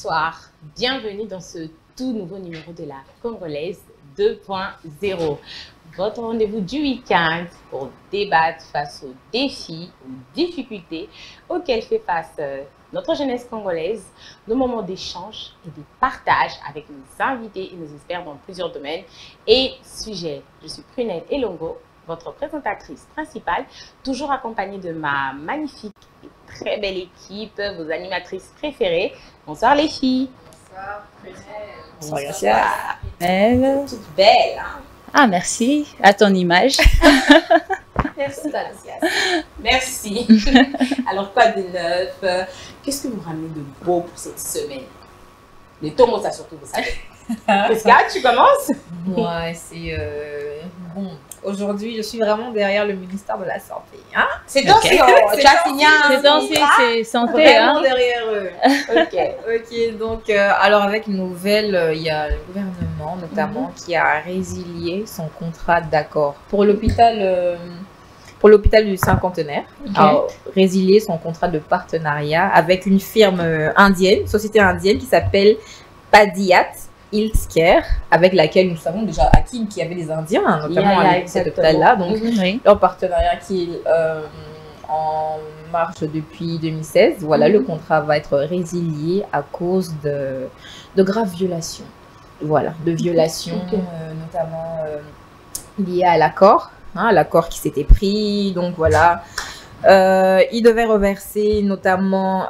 Bonsoir, bienvenue dans ce tout nouveau numéro de la Congolaise 2.0. Votre rendez-vous du week-end pour débattre face aux défis, aux difficultés auxquelles fait face notre jeunesse congolaise, nos moments d'échange et de partage avec nos invités et nos experts dans plusieurs domaines et sujets. Je suis Prunette Elongo, votre présentatrice principale, toujours accompagnée de ma magnifique et très belle équipe, vos animatrices préférées. Bonsoir les filles. Bonsoir Prunette. Bonsoir Gracia. Toute belle, hein? Ah, merci. À ton image. Merci Gracia. Merci. Alors quoi de neuf? Qu'est-ce que vous ramenez de beau pour cette semaine? Les tomos, ça surtout, vous savez. Prisca, tu commences? Moi, c'est bon. Aujourd'hui, je suis vraiment derrière le ministère de la Santé. Hein? C'est ton tu as signé C'est c'est santé. Vraiment Hein? derrière eux. Ok. Donc, alors avec une nouvelle, il y a le gouvernement notamment qui a résilié son contrat d'accord pour l'hôpital du Cinquantenaire. A résilié son contrat de partenariat avec une firme indienne, société indienne qui s'appelle Padiat Healthcare, avec laquelle nous savons déjà à qui il y avait les Indiens, notamment à cet hôpital-là. Donc, leur partenariat qui est en marche depuis 2016. Voilà, le contrat va être résilié à cause de graves violations. Voilà, de violations notamment liées à l'accord, hein, l'accord qui s'était pris. Donc voilà. Il devait reverser notamment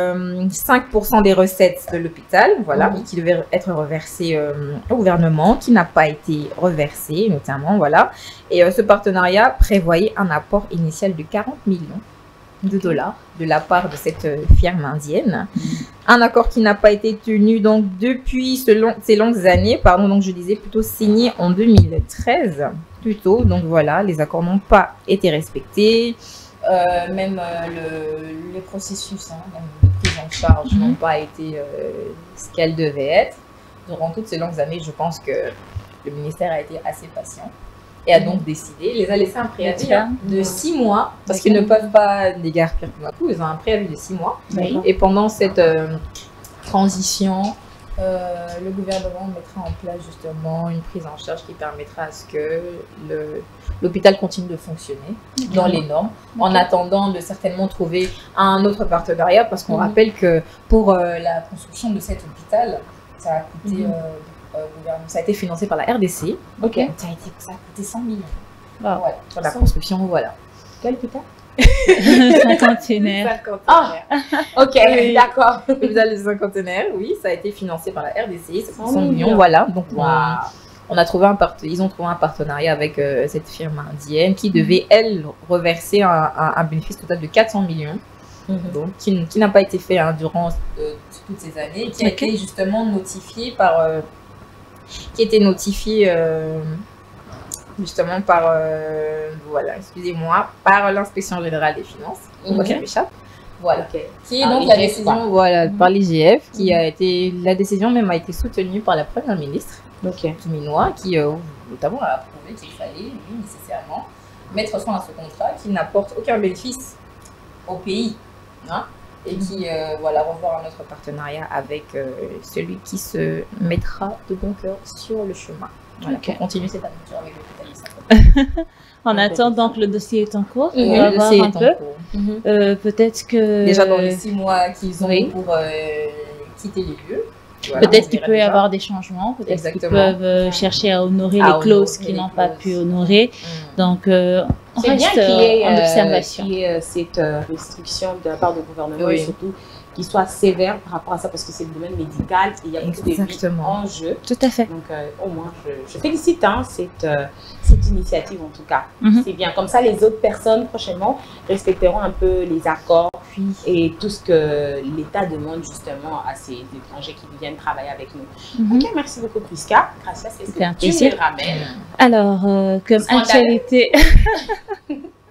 5% des recettes de l'hôpital, voilà, qui devait être reversé au gouvernement, qui n'a pas été reversé, notamment, voilà. Et ce partenariat prévoyait un apport initial de 40 millions de dollars de la part de cette firme indienne. Un accord qui n'a pas été tenu donc depuis ces longues années, pardon, donc je disais plutôt signé en 2013, plutôt. Donc voilà, les accords n'ont pas été respectés. Même les processus de prise en charge n'ont pas été ce qu'elles devaient être. Durant toutes ces longues années, je pense que le ministère a été assez patient et a donc décidé, les a laissé un préavis de 6 mois, parce qu'ils ne peuvent pas déguerpir tout d'un coup, ils ont un préavis de 6 mois. Et pendant cette transition, le gouvernement mettra en place justement une prise en charge qui permettra à ce que l'hôpital continue de fonctionner dans les normes, en attendant de certainement trouver un autre partenariat, parce qu'on rappelle que pour la construction de cet hôpital, ça a coûté, ça a été financé par la RDC, ça a coûté 100 millions pour la construction, voilà. Quel hôpital? Cinquantenaire. Ah, ok, d'accord. L'hôpital du Cinquantenaire, oui, ça a été financé par la RDC, 100 millions, voilà. Donc, on a trouvé ils ont trouvé un partenariat avec cette firme indienne qui devait, elle, reverser un bénéfice total de 400 millions, donc, qui n'a pas été fait durant toutes ces années, qui a été justement notifié par... justement par, voilà, excusez-moi, par l'inspection générale des finances, ça m'échappe, voilà, qui est donc la décision, voilà, par l'IGF, qui a été, la décision même a été soutenue par la première ministre, Minois, qui notamment a approuvé qu'il fallait, nécessairement, mettre fin à ce contrat qui n'apporte aucun bénéfice au pays, hein, et qui, voilà, revoir un autre partenariat avec celui qui se mettra de bon cœur sur le chemin. Voilà, pour continuer cette aventure avec l'hôpital du Cinquantenaire. En attendant, donc le dossier est en cours. On va voir un peu. Peut-être que... Déjà dans les 6 mois qu'ils ont pour quitter les lieux. Voilà, peut-être qu'il peut y avoir des changements. Peut-être qu'ils peuvent chercher à honorer les clauses qu'ils n'ont pas pu honorer. Donc, on reste en observation. Qu'il y ait cette restriction de la part du gouvernement, et surtout qu'il soit sévère par rapport à ça, parce que c'est le domaine médical et il y a beaucoup de vies en jeu. Tout à fait. Donc, au moins, je félicite cette initiative, en tout cas. C'est bien. Comme ça, les autres personnes, prochainement, respecteront un peu les accords et tout ce que l'État demande, justement, à ces étrangers qui viennent travailler avec nous. Ok, merci beaucoup, Prisca. Gracias, c'est ce que tu me ramènes. Alors, comme actualité...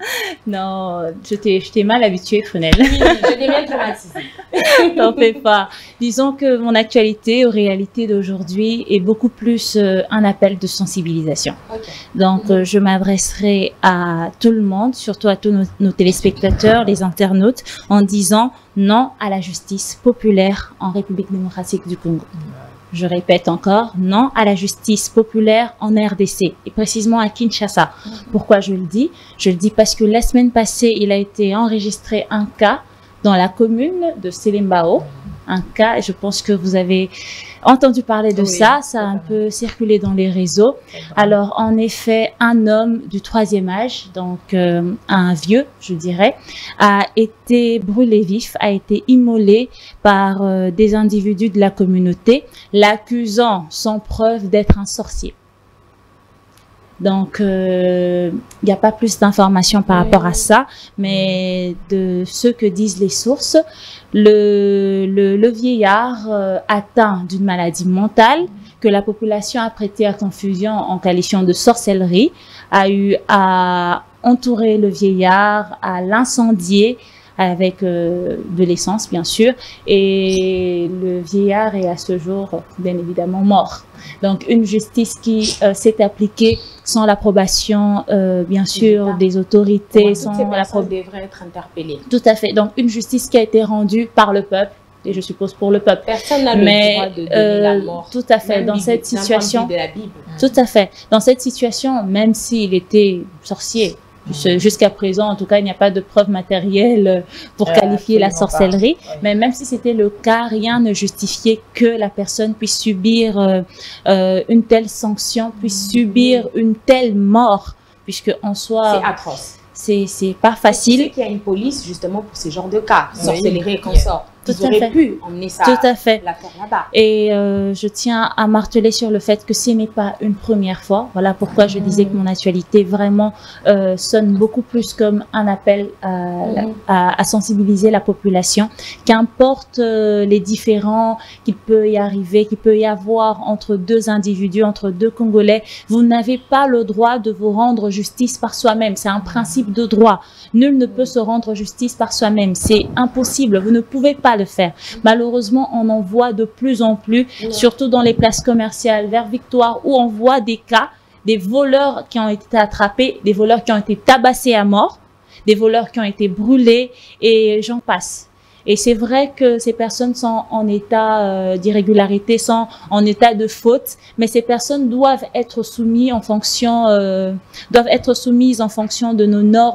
Non, je t'ai mal habituée, Frenelle. Oui, je t'ai bien traumatisée. T'en fais pas. Disons que mon actualité aux réalités d'aujourd'hui est beaucoup plus un appel de sensibilisation. Okay. Donc, je m'adresserai à tout le monde, surtout à tous nos téléspectateurs, les internautes, en disant non à la justice populaire en République démocratique du Congo. Je répète encore, non à la justice populaire en RDC, et précisément à Kinshasa. Pourquoi je le dis? Je le dis parce que la semaine passée, il a été enregistré un cas dans la commune de Selembao. Un cas, je pense que vous avez entendu parler de ça a un peu circulé dans les réseaux. Alors, en effet, un homme du 3e âge, donc un vieux, je dirais, a été brûlé vif, a été immolé par des individus de la communauté, l'accusant sans preuve d'être un sorcier. Donc, il n'y a pas plus d'informations par rapport à ça, mais de ce que disent les sources, le vieillard atteint d'une maladie mentale que la population a prêté à confusion en qualifiant de sorcellerie, a eu à entourer le vieillard, à l'incendier avec de l'essence, bien sûr, et le vieillard est à ce jour, bien évidemment, mort. Donc, une justice qui s'est appliquée sans l'approbation, bien sûr, des autorités, sans l'approbation devrait être interpellée. Tout à fait. Donc, une justice qui a été rendue par le peuple, et je suppose pour le peuple. Personne n'a le droit de donner la mort. Tout à fait. Dans cette situation, tout à fait. Dans cette situation, même s'il était sorcier, jusqu'à présent, en tout cas, il n'y a pas de preuve matérielle pour qualifier la sorcellerie. Oui. Mais même si c'était le cas, rien ne justifiait que la personne puisse subir une telle sanction, puisse subir une telle mort, puisque en soi... C'est atroce. C'est pas facile. Tu sais qu'il y a une police justement pour ce genre de cas, sorcellerie et consorts. Ils auraient pu emmener ça, tout à fait. La faire là-bas. Et je tiens à marteler sur le fait que ce n'est pas une première fois. Voilà pourquoi je disais que mon actualité vraiment sonne beaucoup plus comme un appel à sensibiliser la population. Qu'importe les différends qu'il peut y arriver, qu'il peut y avoir entre deux individus, entre deux Congolais, vous n'avez pas le droit de vous rendre justice par soi-même. C'est un principe de droit. Nul ne peut se rendre justice par soi-même. C'est impossible. Vous ne pouvez pas le faire. Malheureusement, on en voit de plus en plus, surtout dans les places commerciales vers Victoire, où on voit des cas, des voleurs qui ont été attrapés, des voleurs qui ont été tabassés à mort, des voleurs qui ont été brûlés, et j'en passe. Et c'est vrai que ces personnes sont en état d'irrégularité, sont en état de faute, mais ces personnes doivent être soumises en fonction, de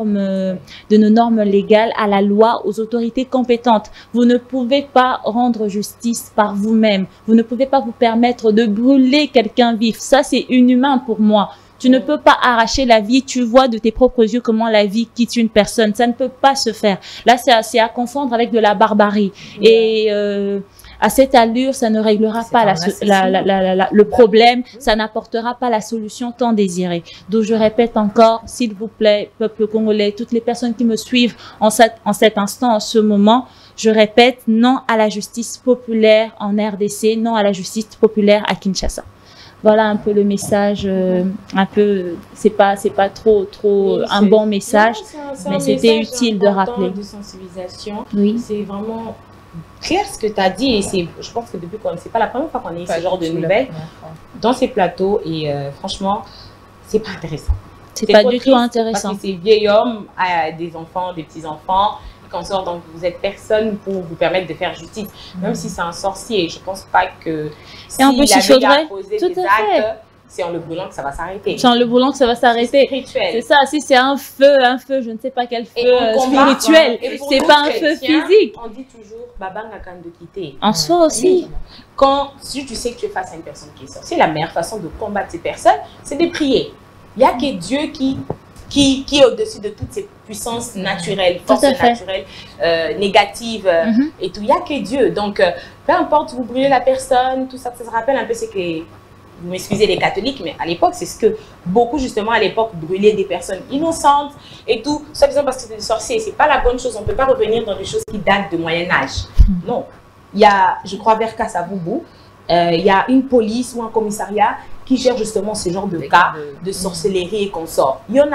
nos normes légales, à la loi, aux autorités compétentes. Vous ne pouvez pas rendre justice par vous-même. Vous ne pouvez pas vous permettre de brûler quelqu'un vif. Ça, c'est inhumain pour moi. Tu ne peux pas arracher la vie, tu vois de tes propres yeux comment la vie quitte une personne. Ça ne peut pas se faire. Là, c'est à confondre avec de la barbarie. Et à cette allure, ça ne réglera pas le problème, ça n'apportera pas la solution tant désirée. Donc, je répète encore, s'il vous plaît, peuple congolais, toutes les personnes qui me suivent en cet instant, en ce moment, je répète, non à la justice populaire en RDC, non à la justice populaire à Kinshasa. Voilà un peu le message, un peu, c'est pas trop oui, un bon message, mais c'était utile de rappeler. De sensibilisation, oui. C'est vraiment clair ce que tu as dit, et je pense que depuis qu'on, c'est pas la première fois qu'on a eu ce genre de nouvelles dans ces plateaux, et franchement, c'est pas intéressant. C'est pas du tout intéressant. Parce que ces vieils hommes a des enfants, des petits-enfants, qu'on sort, donc vous êtes personne pour vous permettre de faire justice, même si c'est un sorcier. Je pense pas que si en plus, il faudrait poser des actes, c'est en le brûlant que ça va s'arrêter. C'est en le brûlant que ça va s'arrêter. C'est ça. Si c'est un feu, je ne sais pas quel feu spirituel, c'est pas un feu physique. On dit toujours babanga kan de quitter. En soi aussi. Si tu sais que tu es face à une personne qui est sorcière, la meilleure façon de combattre ces personnes, c'est de prier. Il n'y a que Dieu qui est au-dessus de toutes ces puissances naturelles, forces naturelles, négatives et tout. Il n'y a que Dieu. Donc, peu importe, vous brûlez la personne, tout ça, ça se rappelle un peu ce que, vous m'excusez les catholiques, mais à l'époque, c'est ce que beaucoup, justement, à l'époque, brûlaient des personnes innocentes et tout, soi-disant parce que c'était des sorciers. C'est pas la bonne chose. On ne peut pas revenir dans des choses qui datent du Moyen-Âge. Non. Il y a, je crois, vers Kassaboubou, il y a une police ou un commissariat qui gère justement ce genre de cas de sorcellerie et consorts. Il y en a.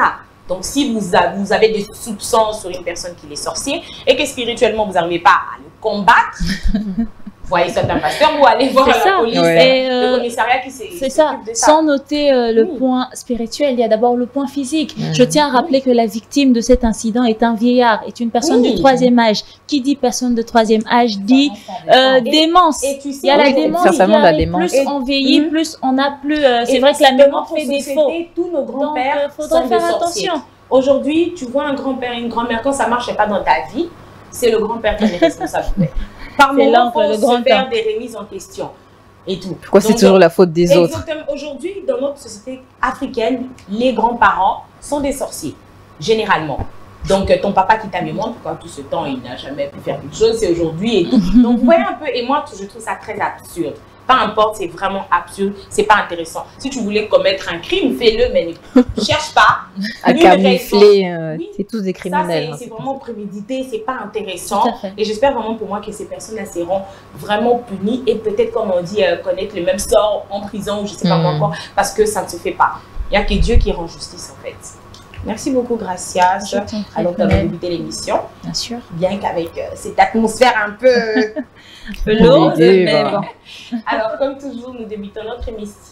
Donc, si vous avez des soupçons sur une personne qui est sorcier et que spirituellement, vous n'arrivez pas à le combattre, voyez soit un pasteur ou allez voir la police, le commissariat qui s'occupe de ça. Sans noter le point spirituel, il y a d'abord le point physique. Je tiens à rappeler que la victime de cet incident est un vieillard, est une personne du 3e âge. Qui dit personne de 3e âge dit démence. Et tu sais, il y a la démence, certainement la démence. Plus on vieillit, plus on n'a plus... c'est vrai que la mémoire fait défaut. Tous nos grands-pères faudrait faire attention. Aujourd'hui, tu vois un grand-père et une grand-mère, quand ça ne marche pas dans ta vie, c'est le grand-père qui est responsable. Par moment, il faut se faire des remises en question et tout. Pourquoi c'est toujours la faute des autres? Exactement. Aujourd'hui, dans notre société africaine, les grands-parents sont des sorciers, généralement. Donc, ton papa qui t'a mis moi, pourquoi tout ce temps, il n'a jamais pu faire quelque chose, c'est aujourd'hui et tout. Donc, vous voyez un peu, et moi, je trouve ça très absurde. Peu importe, c'est vraiment absurde, c'est pas intéressant. Si tu voulais commettre un crime, fais-le, mais ne cherche pas à camoufler. C'est tous des criminels. Ça, c'est vraiment prémédité, c'est pas intéressant. Et j'espère vraiment pour moi que ces personnes-là seront vraiment punies et peut-être, comme on dit, connaître le même sort en prison ou je sais pas quoi encore, parce que ça ne se fait pas. Il n'y a que Dieu qui rend justice en fait. Merci beaucoup, Gracias. Alors, tu as débuté l'émission. Bien sûr. Bien qu'avec cette atmosphère un peu lourde, mais bon. Alors, comme toujours, nous débutons notre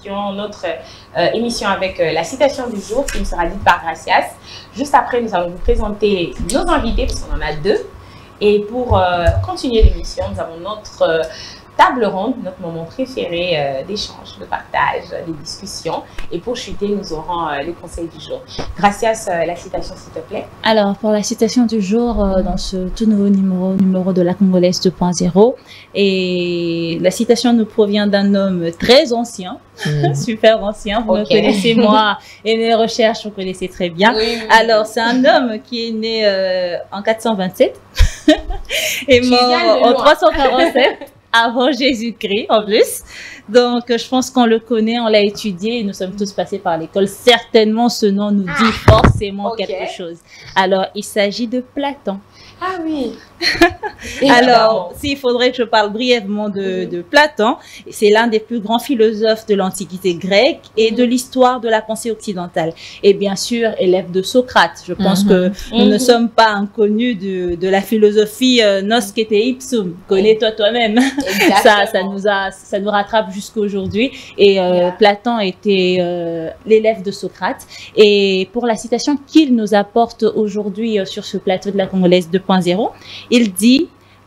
émission avec la citation du jour qui nous sera dite par Gracias. Juste après, nous allons vous présenter nos invités, parce qu'on en a 2. Et pour continuer l'émission, nous avons notre table ronde, notre moment préféré d'échange, de partage, de discussion. Et pour chuter, nous aurons le conseil du jour. Gracias, la citation, s'il te plaît. Alors, pour la citation du jour, dans ce tout nouveau numéro de la Congolaise 2.0, et la citation nous provient d'un homme très ancien, super ancien, vous me connaissez moi, et mes recherches, vous connaissez très bien. Alors, c'est un homme qui est né en 427 et mort en 347. Avant Jésus-Christ, en plus. Donc, je pense qu'on le connaît, on l'a étudié, et nous sommes tous passés par l'école. Certainement, ce nom nous dit forcément quelque chose. Alors, il s'agit de Platon. Ah oui. Alors, s'il faudrait que je parle brièvement de Platon, c'est l'un des plus grands philosophes de l'Antiquité grecque et de l'histoire de la pensée occidentale. Et bien sûr, élève de Socrate. Je pense que nous ne sommes pas inconnus de la philosophie Nosce te ipsum. Connais-toi toi-même. Ça nous rattrape jusqu'à aujourd'hui. Et Platon était l'élève de Socrate. Et pour la citation qu'il nous apporte aujourd'hui sur ce plateau de la Congolaise 2.0, il dit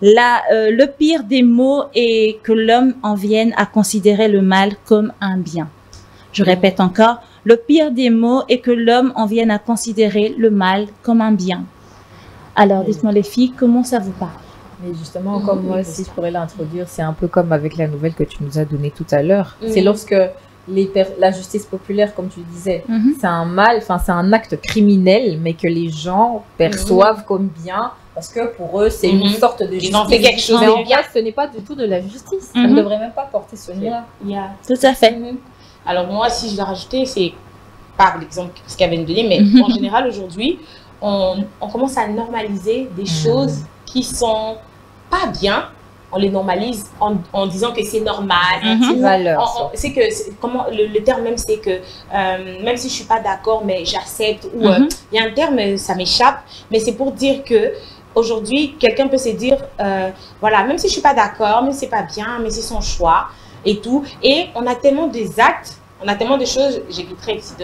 le pire des maux est que l'homme en vienne à considérer le mal comme un bien. Je répète encore, le pire des maux est que l'homme en vienne à considérer le mal comme un bien. Alors, dites-moi les filles, comment ça vous parle? Mais justement, comme moi, si je pourrais l'introduire, c'est un peu comme avec la nouvelle que tu nous as donnée tout à l'heure. C'est lorsque la justice populaire, comme tu disais, c'est un mal, enfin c'est un acte criminel, mais que les gens perçoivent comme bien, parce que pour eux, c'est une sorte de justice. Ils ont fait quelque chose mais de en bien. fait, ce n'est pas du tout de la justice. Ça ne devrait même pas porter ce nom-là. Tout à fait. Alors moi, si je dois rajouter, c'est par l'exemple ce qu'elle vient de donner, mais en général, aujourd'hui, on commence à normaliser des choses qui sont pas bien. On les normalise en disant que c'est normal. C'est que, comment le terme même, c'est que même si je suis pas d'accord, mais j'accepte, ou il y a un terme, ça m'échappe, mais c'est pour dire que aujourd'hui, quelqu'un peut se dire, voilà, même si je suis pas d'accord, même si c'est pas bien, mais c'est son choix et tout. Et on a tellement des actes, on a tellement de choses, j'éviterai ici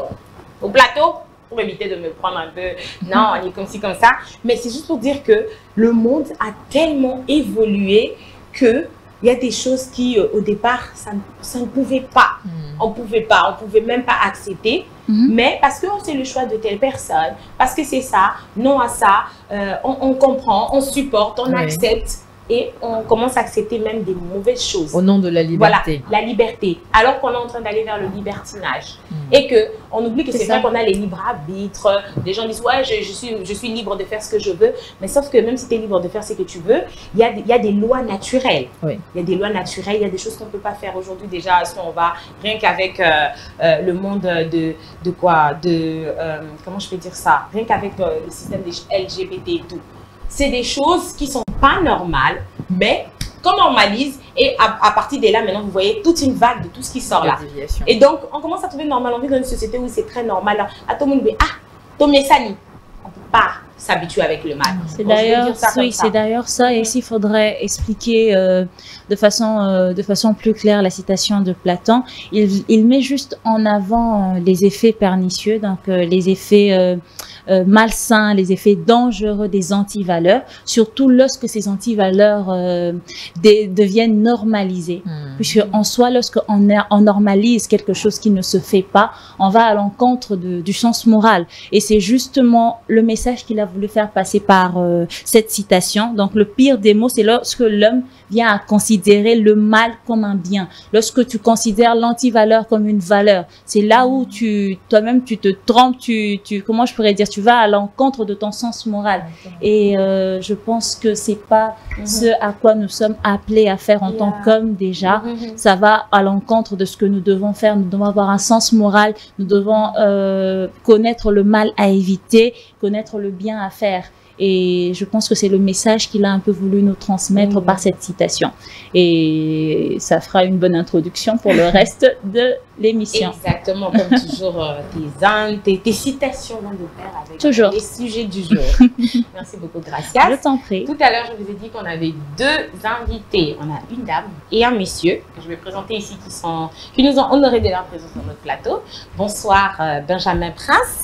au plateau, pour éviter de me prendre un peu, non, on est comme ci, comme ça. Mais c'est juste pour dire que le monde a tellement évolué qu'il y a des choses qui, au départ, ça ne pouvait pas. On pouvait même pas accepter. Mais parce que c'est le choix de telle personne, parce que c'est ça, non à ça, on comprend, on supporte, on accepte. Et on commence à accepter même des mauvaises choses. Au nom de la liberté. Voilà, la liberté. Alors qu'on est en train d'aller vers le libertinage. Et qu'on oublie que c'est vrai qu'on a les libres arbitres. Les gens disent, ouais, je suis libre de faire ce que je veux. Mais sauf que même si tu es libre de faire ce que tu veux, il y a des lois naturelles. Il y a des lois naturelles, il y a des choses qu'on ne peut pas faire aujourd'hui. Déjà, si on va, rien qu'avec le monde comment je peux dire ça? Rien qu'avec le système des LGBT et tout. C'est des choses qui sont pas normales, mais qu'on normalise. Et à partir de là, maintenant, vous voyez toute une vague de tout ce qui sort là. Et donc, on commence à trouver normal. On vit dans une société où c'est très normal. À tout le monde dit, ah, Tomesani, on ne peut pas s'habituer avec le mal. C'est d'ailleurs c'est d'ailleurs ça. Et ici, il faudrait expliquer de façon plus claire la citation de Platon. Il met juste en avant les effets pernicieux, donc les effets malsains, les effets dangereux des antivaleurs, surtout lorsque ces antivaleurs deviennent normalisées. Puisque en soi, lorsqu'on normalise quelque chose qui ne se fait pas, on va à l'encontre du sens moral. Et c'est justement le message qu'il a voulu faire passer par cette citation. Donc le pire des mots, c'est lorsque l'homme vient à considérer le mal comme un bien. Lorsque tu considères l'antivaleur comme une valeur, c'est là où toi-même tu te trompes, comment je pourrais dire, tu vas à l'encontre de ton sens moral. Et je pense que c'est pas ce à quoi nous sommes appelés à faire en tant qu'hommes déjà. Ça va à l'encontre de ce que nous devons faire. Nous devons avoir un sens moral. Nous devons connaître le mal à éviter, connaître le bien à faire. Et je pense que c'est le message qu'il a un peu voulu nous transmettre par cette citation. Et ça fera une bonne introduction pour le reste de l'émission. Exactement, comme toujours, tes citations vont de pair avec les sujets du jour. Merci beaucoup, Gracia. Je t'en prie. Tout à l'heure, je vous ai dit qu'on avait deux invités. On a une dame et un monsieur que je vais présenter ici qui nous ont honorés de leur présence sur notre plateau. Bonsoir, Benjamin Prince.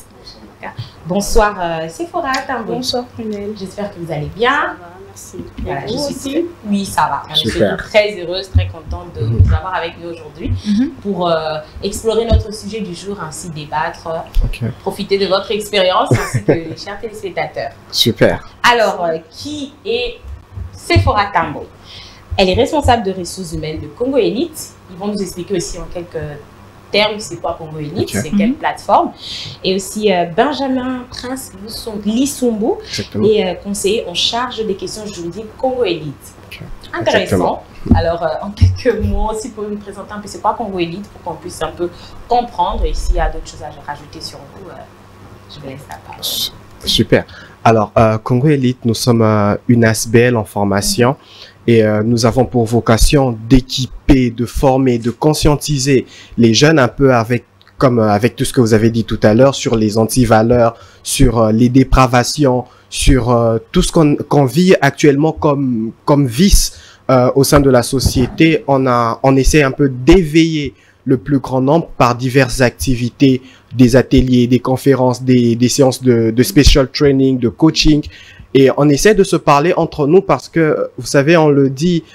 Bonsoir Sephora Tambo. Bonsoir Prunelle. J'espère que vous allez bien. Ça va, merci. Voilà, je suis Oui, ça va. Je suis très heureuse, très contente de vous avoir avec nous aujourd'hui pour explorer notre sujet du jour, ainsi débattre, profiter de votre expérience ainsi que les chers téléspectateurs. Super. Alors, qui est Sephora Tambo? Elle est responsable de ressources humaines de Congo Elite. Ils vont nous expliquer aussi en quelques termes c'est quoi Congo Elite, c'est quelle plateforme. Et aussi Benjamin Prince Lissumbu est conseiller en charge des questions juridiques Congo Elite. Intéressant. Alors, en quelques mots, si vous pouvez nous présenter un peu c'est quoi Congo Elite pour qu'on puisse un peu comprendre. Et s'il y a d'autres choses à rajouter sur vous, je vous laisse la parole. Super. Alors, Congo Elite, nous sommes une ASBL en formation. Et nous avons pour vocation d'équiper, de former, de conscientiser les jeunes un peu avec tout ce que vous avez dit tout à l'heure sur les antivaleurs, sur les dépravations, sur tout ce qu'on vit actuellement comme vice au sein de la société. On essaie un peu d'éveiller le plus grand nombre par diverses activités, des ateliers, des conférences, des séances de special training, de coaching. Et on essaie de se parler entre nous parce que, vous savez, on le dit,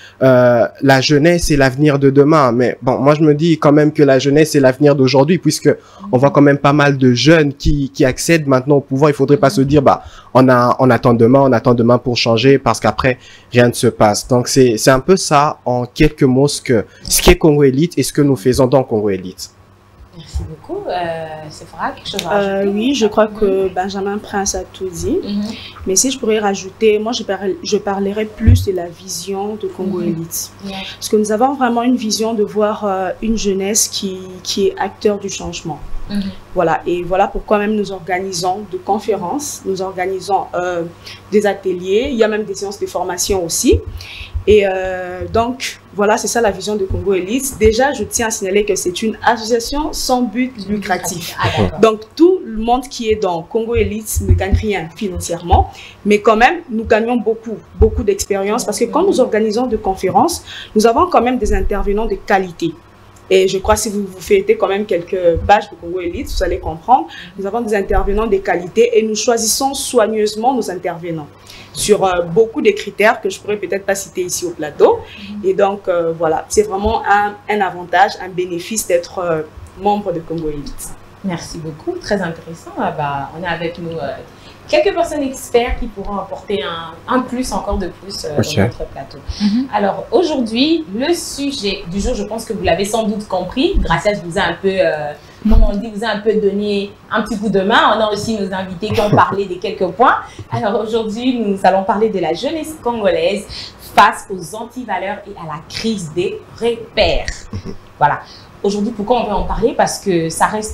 la jeunesse c'est l'avenir de demain. Mais bon, moi je me dis quand même que la jeunesse c'est l'avenir d'aujourd'hui puisque on voit quand même pas mal de jeunes qui accèdent maintenant au pouvoir. Il faudrait pas se dire, on attend demain pour changer parce qu'après rien ne se passe. Donc c'est un peu ça en quelques mots ce qu'est Congo Elite et ce que nous faisons dans Congo Elite. Merci beaucoup. Sephora, quelque chose à rajouter? Oui, je crois que Benjamin Prince a tout dit. Mais si je pourrais rajouter, moi je parlerai plus de la vision de Congo Elite. Parce que nous avons vraiment une vision de voir une jeunesse qui est acteur du changement. Voilà, et voilà pourquoi même nous organisons de conférences, nous organisons des ateliers, il y a même des séances de formation aussi. Et donc, voilà, c'est ça la vision de Congo Elite. Déjà, je tiens à signaler que c'est une association sans but lucratif. Donc, tout le monde qui est dans Congo Elite ne gagne rien financièrement. Mais quand même, nous gagnons beaucoup d'expérience parce que quand nous organisons des conférences, nous avons quand même des intervenants de qualité. Et je crois que si vous faites quand même quelques pages de Congo Elite, vous allez comprendre. Nous avons des intervenants de qualité et nous choisissons soigneusement nos intervenants sur beaucoup de critères que je pourrais peut-être pas citer ici au plateau. Et donc, voilà, c'est vraiment un avantage, un bénéfice d'être membre de Congo Elite. Merci beaucoup, très intéressant. On a avec nous quelques personnes experts qui pourront apporter un plus, encore de plus dans notre plateau. Alors, aujourd'hui, le sujet du jour, je pense que vous l'avez sans doute compris. Gracia vous a un peu, comme on dit, vous a un peu donné un petit coup de main. On a aussi nos invités qui ont parlé des quelques points. Alors, aujourd'hui, nous allons parler de la jeunesse congolaise face aux antivaleurs et à la crise des repères. Voilà. Aujourd'hui, pourquoi on veut en parler? Parce que ça reste,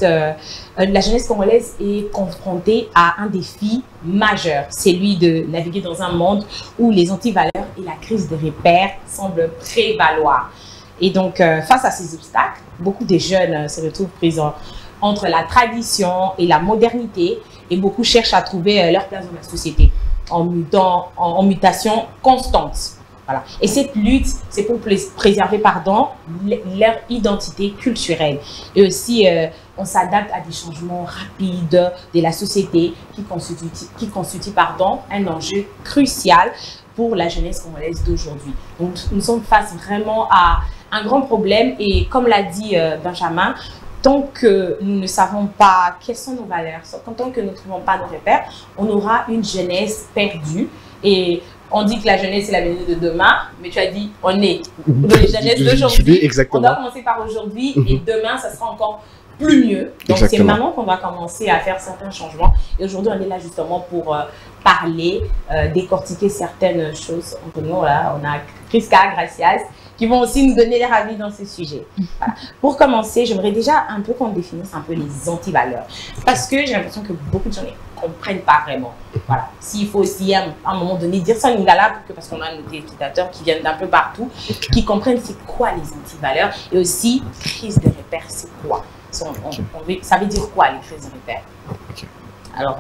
la jeunesse congolaise est confrontée à un défi majeur, celui de naviguer dans un monde où les antivaleurs et la crise des repères semblent prévaloir. Et donc, face à ces obstacles, beaucoup de jeunes se retrouvent pris entre la tradition et la modernité et beaucoup cherchent à trouver leur place dans la société en mutation constante. Voilà. Et cette lutte, c'est pour préserver leur identité culturelle. Et aussi, on s'adapte à des changements rapides de la société qui constituent un enjeu crucial pour la jeunesse congolaise d'aujourd'hui. Donc, nous sommes face vraiment à un grand problème et comme l'a dit Benjamin, tant que nous ne savons pas quelles sont nos valeurs, tant que nous ne trouvons pas nos repères, on aura une jeunesse perdue. Et on dit que la jeunesse, c'est l'avenir de demain, mais tu as dit, on est la jeunesse d'aujourd'hui. On doit commencer par aujourd'hui et demain, ça sera encore plus mieux. Donc, c'est maintenant qu'on va commencer à faire certains changements. Et aujourd'hui, on est là justement pour parler, décortiquer certaines choses. Entre nous, là, on a Prisca, Gracias, qui vont aussi nous donner leur avis dans ce sujet. Voilà. Pour commencer, j'aimerais déjà un peu qu'on définisse un peu les antivaleurs. Parce que j'ai l'impression que beaucoup de gens ne comprennent pas vraiment. Voilà. S'il faut aussi à un moment donné dire ça en lingala, parce qu'on a nos téléspectateurs qui viennent d'un peu partout, qui comprennent c'est quoi les antivaleurs et aussi crise de repères, c'est quoi. Ça veut dire quoi les crises de repères? Alors,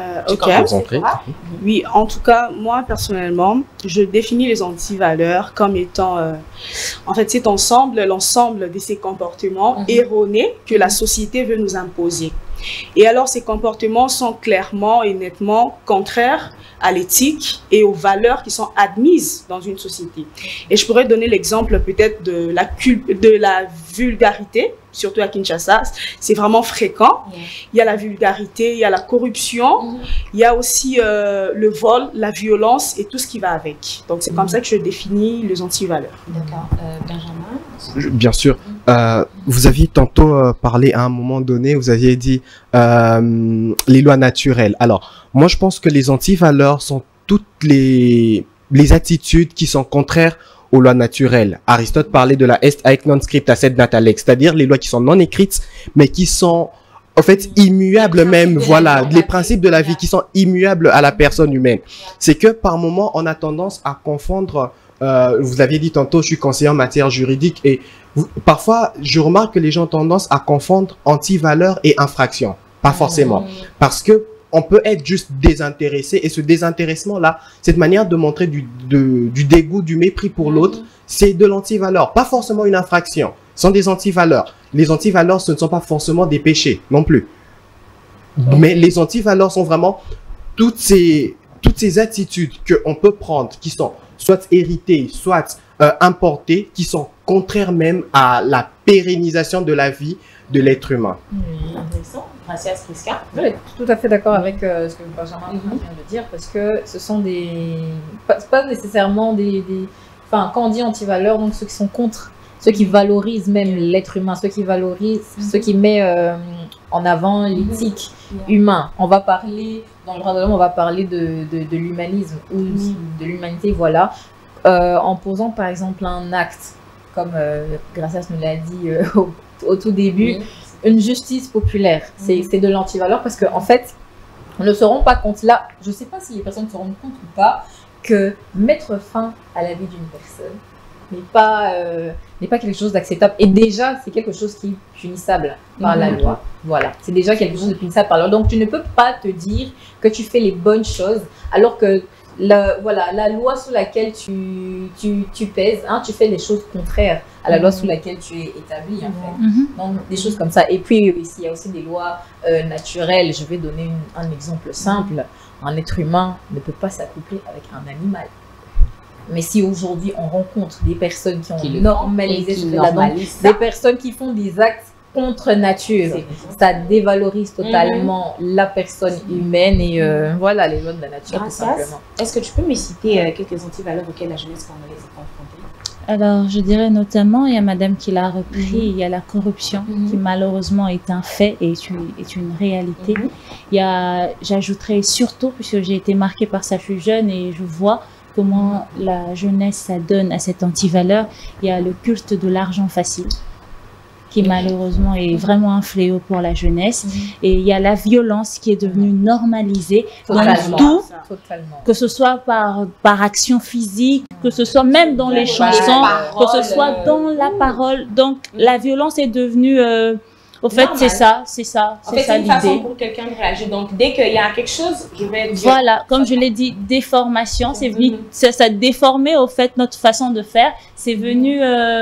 oui, en tout cas, moi, personnellement, je définis les antivaleurs comme étant, en fait, cet l'ensemble de ces comportements erronés que la société veut nous imposer. Et alors, ces comportements sont clairement et nettement contraires à l'éthique et aux valeurs qui sont admises dans une société. Et je pourrais donner l'exemple peut-être de la vulgarité, surtout à Kinshasa, c'est vraiment fréquent. Il y a la vulgarité, il y a la corruption, il y a aussi le vol, la violence et tout ce qui va avec. Donc, c'est comme ça que je définis les antivaleurs. D'accord. Benjamin? Bien sûr. Vous aviez tantôt parlé à un moment donné, vous aviez dit les lois naturelles. Alors, moi, je pense que les antivaleurs sont toutes les attitudes qui sont contraires aux lois naturelles. Aristote parlait de la est haec non scripta sed nata lex, c'est-à-dire les lois qui sont non écrites, mais qui sont en fait immuables même, voilà, les principes de la vie qui sont immuables à la personne humaine. C'est que par moment, on a tendance à confondre, vous aviez dit tantôt, je suis conseiller en matière juridique, et parfois, je remarque que les gens ont tendance à confondre anti-valeur et infraction. Pas forcément. Parce que on peut être juste désintéressé, et ce désintéressement-là, cette manière de montrer du dégoût, du mépris pour l'autre, c'est de l'anti-valeur, pas forcément une infraction. Ce sont des anti-valeurs. Les anti-valeurs, ce ne sont pas forcément des péchés non plus. Mais les anti-valeurs sont vraiment toutes ces attitudes qu'on peut prendre, qui sont soit héritées, soit importées, qui sont contraires même à la pérennisation de la vie de l'être humain. Intéressant. Gracias, Prisca. Je suis tout à fait d'accord avec ce que Benjamin vient de dire, parce que ce sont pas nécessairement enfin, quand on dit anti-valeurs, donc ceux qui sont contre, ceux qui valorisent même l'être humain, ceux qui valorisent, ceux qui mettent en avant l'éthique humaine. On va parler, dans le droit de l'homme, on va parler de l'humanisme ou de l'humanité, voilà, en posant par exemple un acte, comme Gracias nous l'a dit au tout début, une justice populaire. C'est de l'antivaleur parce qu'en fait, on ne se rend pas compte là, je ne sais pas si les personnes se rendent compte ou pas, que mettre fin à la vie d'une personne n'est pas quelque chose d'acceptable. Et déjà, c'est quelque chose qui est punissable par la loi. Voilà, c'est déjà quelque chose de punissable par la loi. Donc, tu ne peux pas te dire que tu fais les bonnes choses alors que la loi sous laquelle tu pèses, hein, tu fais les choses contraires à la loi sous laquelle tu es établi, en fait. Donc, des choses comme ça. Et puis, il y a aussi des lois naturelles. Je vais donner un exemple simple. Un être humain ne peut pas s'accoupler avec un animal. Mais si aujourd'hui, on rencontre des personnes qui ont normalisé ce fait-là, des personnes qui font des actes contre nature, ça dévalorise totalement la personne humaine et voilà, les lois de la nature, tout simplement. Est-ce que tu peux me citer quelques antivaleurs auxquelles la jeunesse congolaise est confrontée? Alors, je dirais notamment, il y a madame qui l'a repris, il y a la corruption qui malheureusement est un fait et est une réalité. J'ajouterais surtout, puisque j'ai été marquée par ça, je suis jeune et je vois comment la jeunesse s'adonne à cette antivaleur, il y a le culte de l'argent facile, qui malheureusement est vraiment un fléau pour la jeunesse. Et il y a la violence qui est devenue normalisée dans tout, que ce soit par action physique, que ce soit même dans les chansons, que ce soit dans la parole. Donc la violence est devenue Au fait, Normal. c'est ça, c'est ça, En fait, c'est ça c'est une façon l'idée. pour quelqu'un de réagir. Donc, dès qu'il y a quelque chose, je vais dire. Voilà, comme je l'ai dit, déformation, c'est venu, ça déformait au fait notre façon de faire. C'est venu,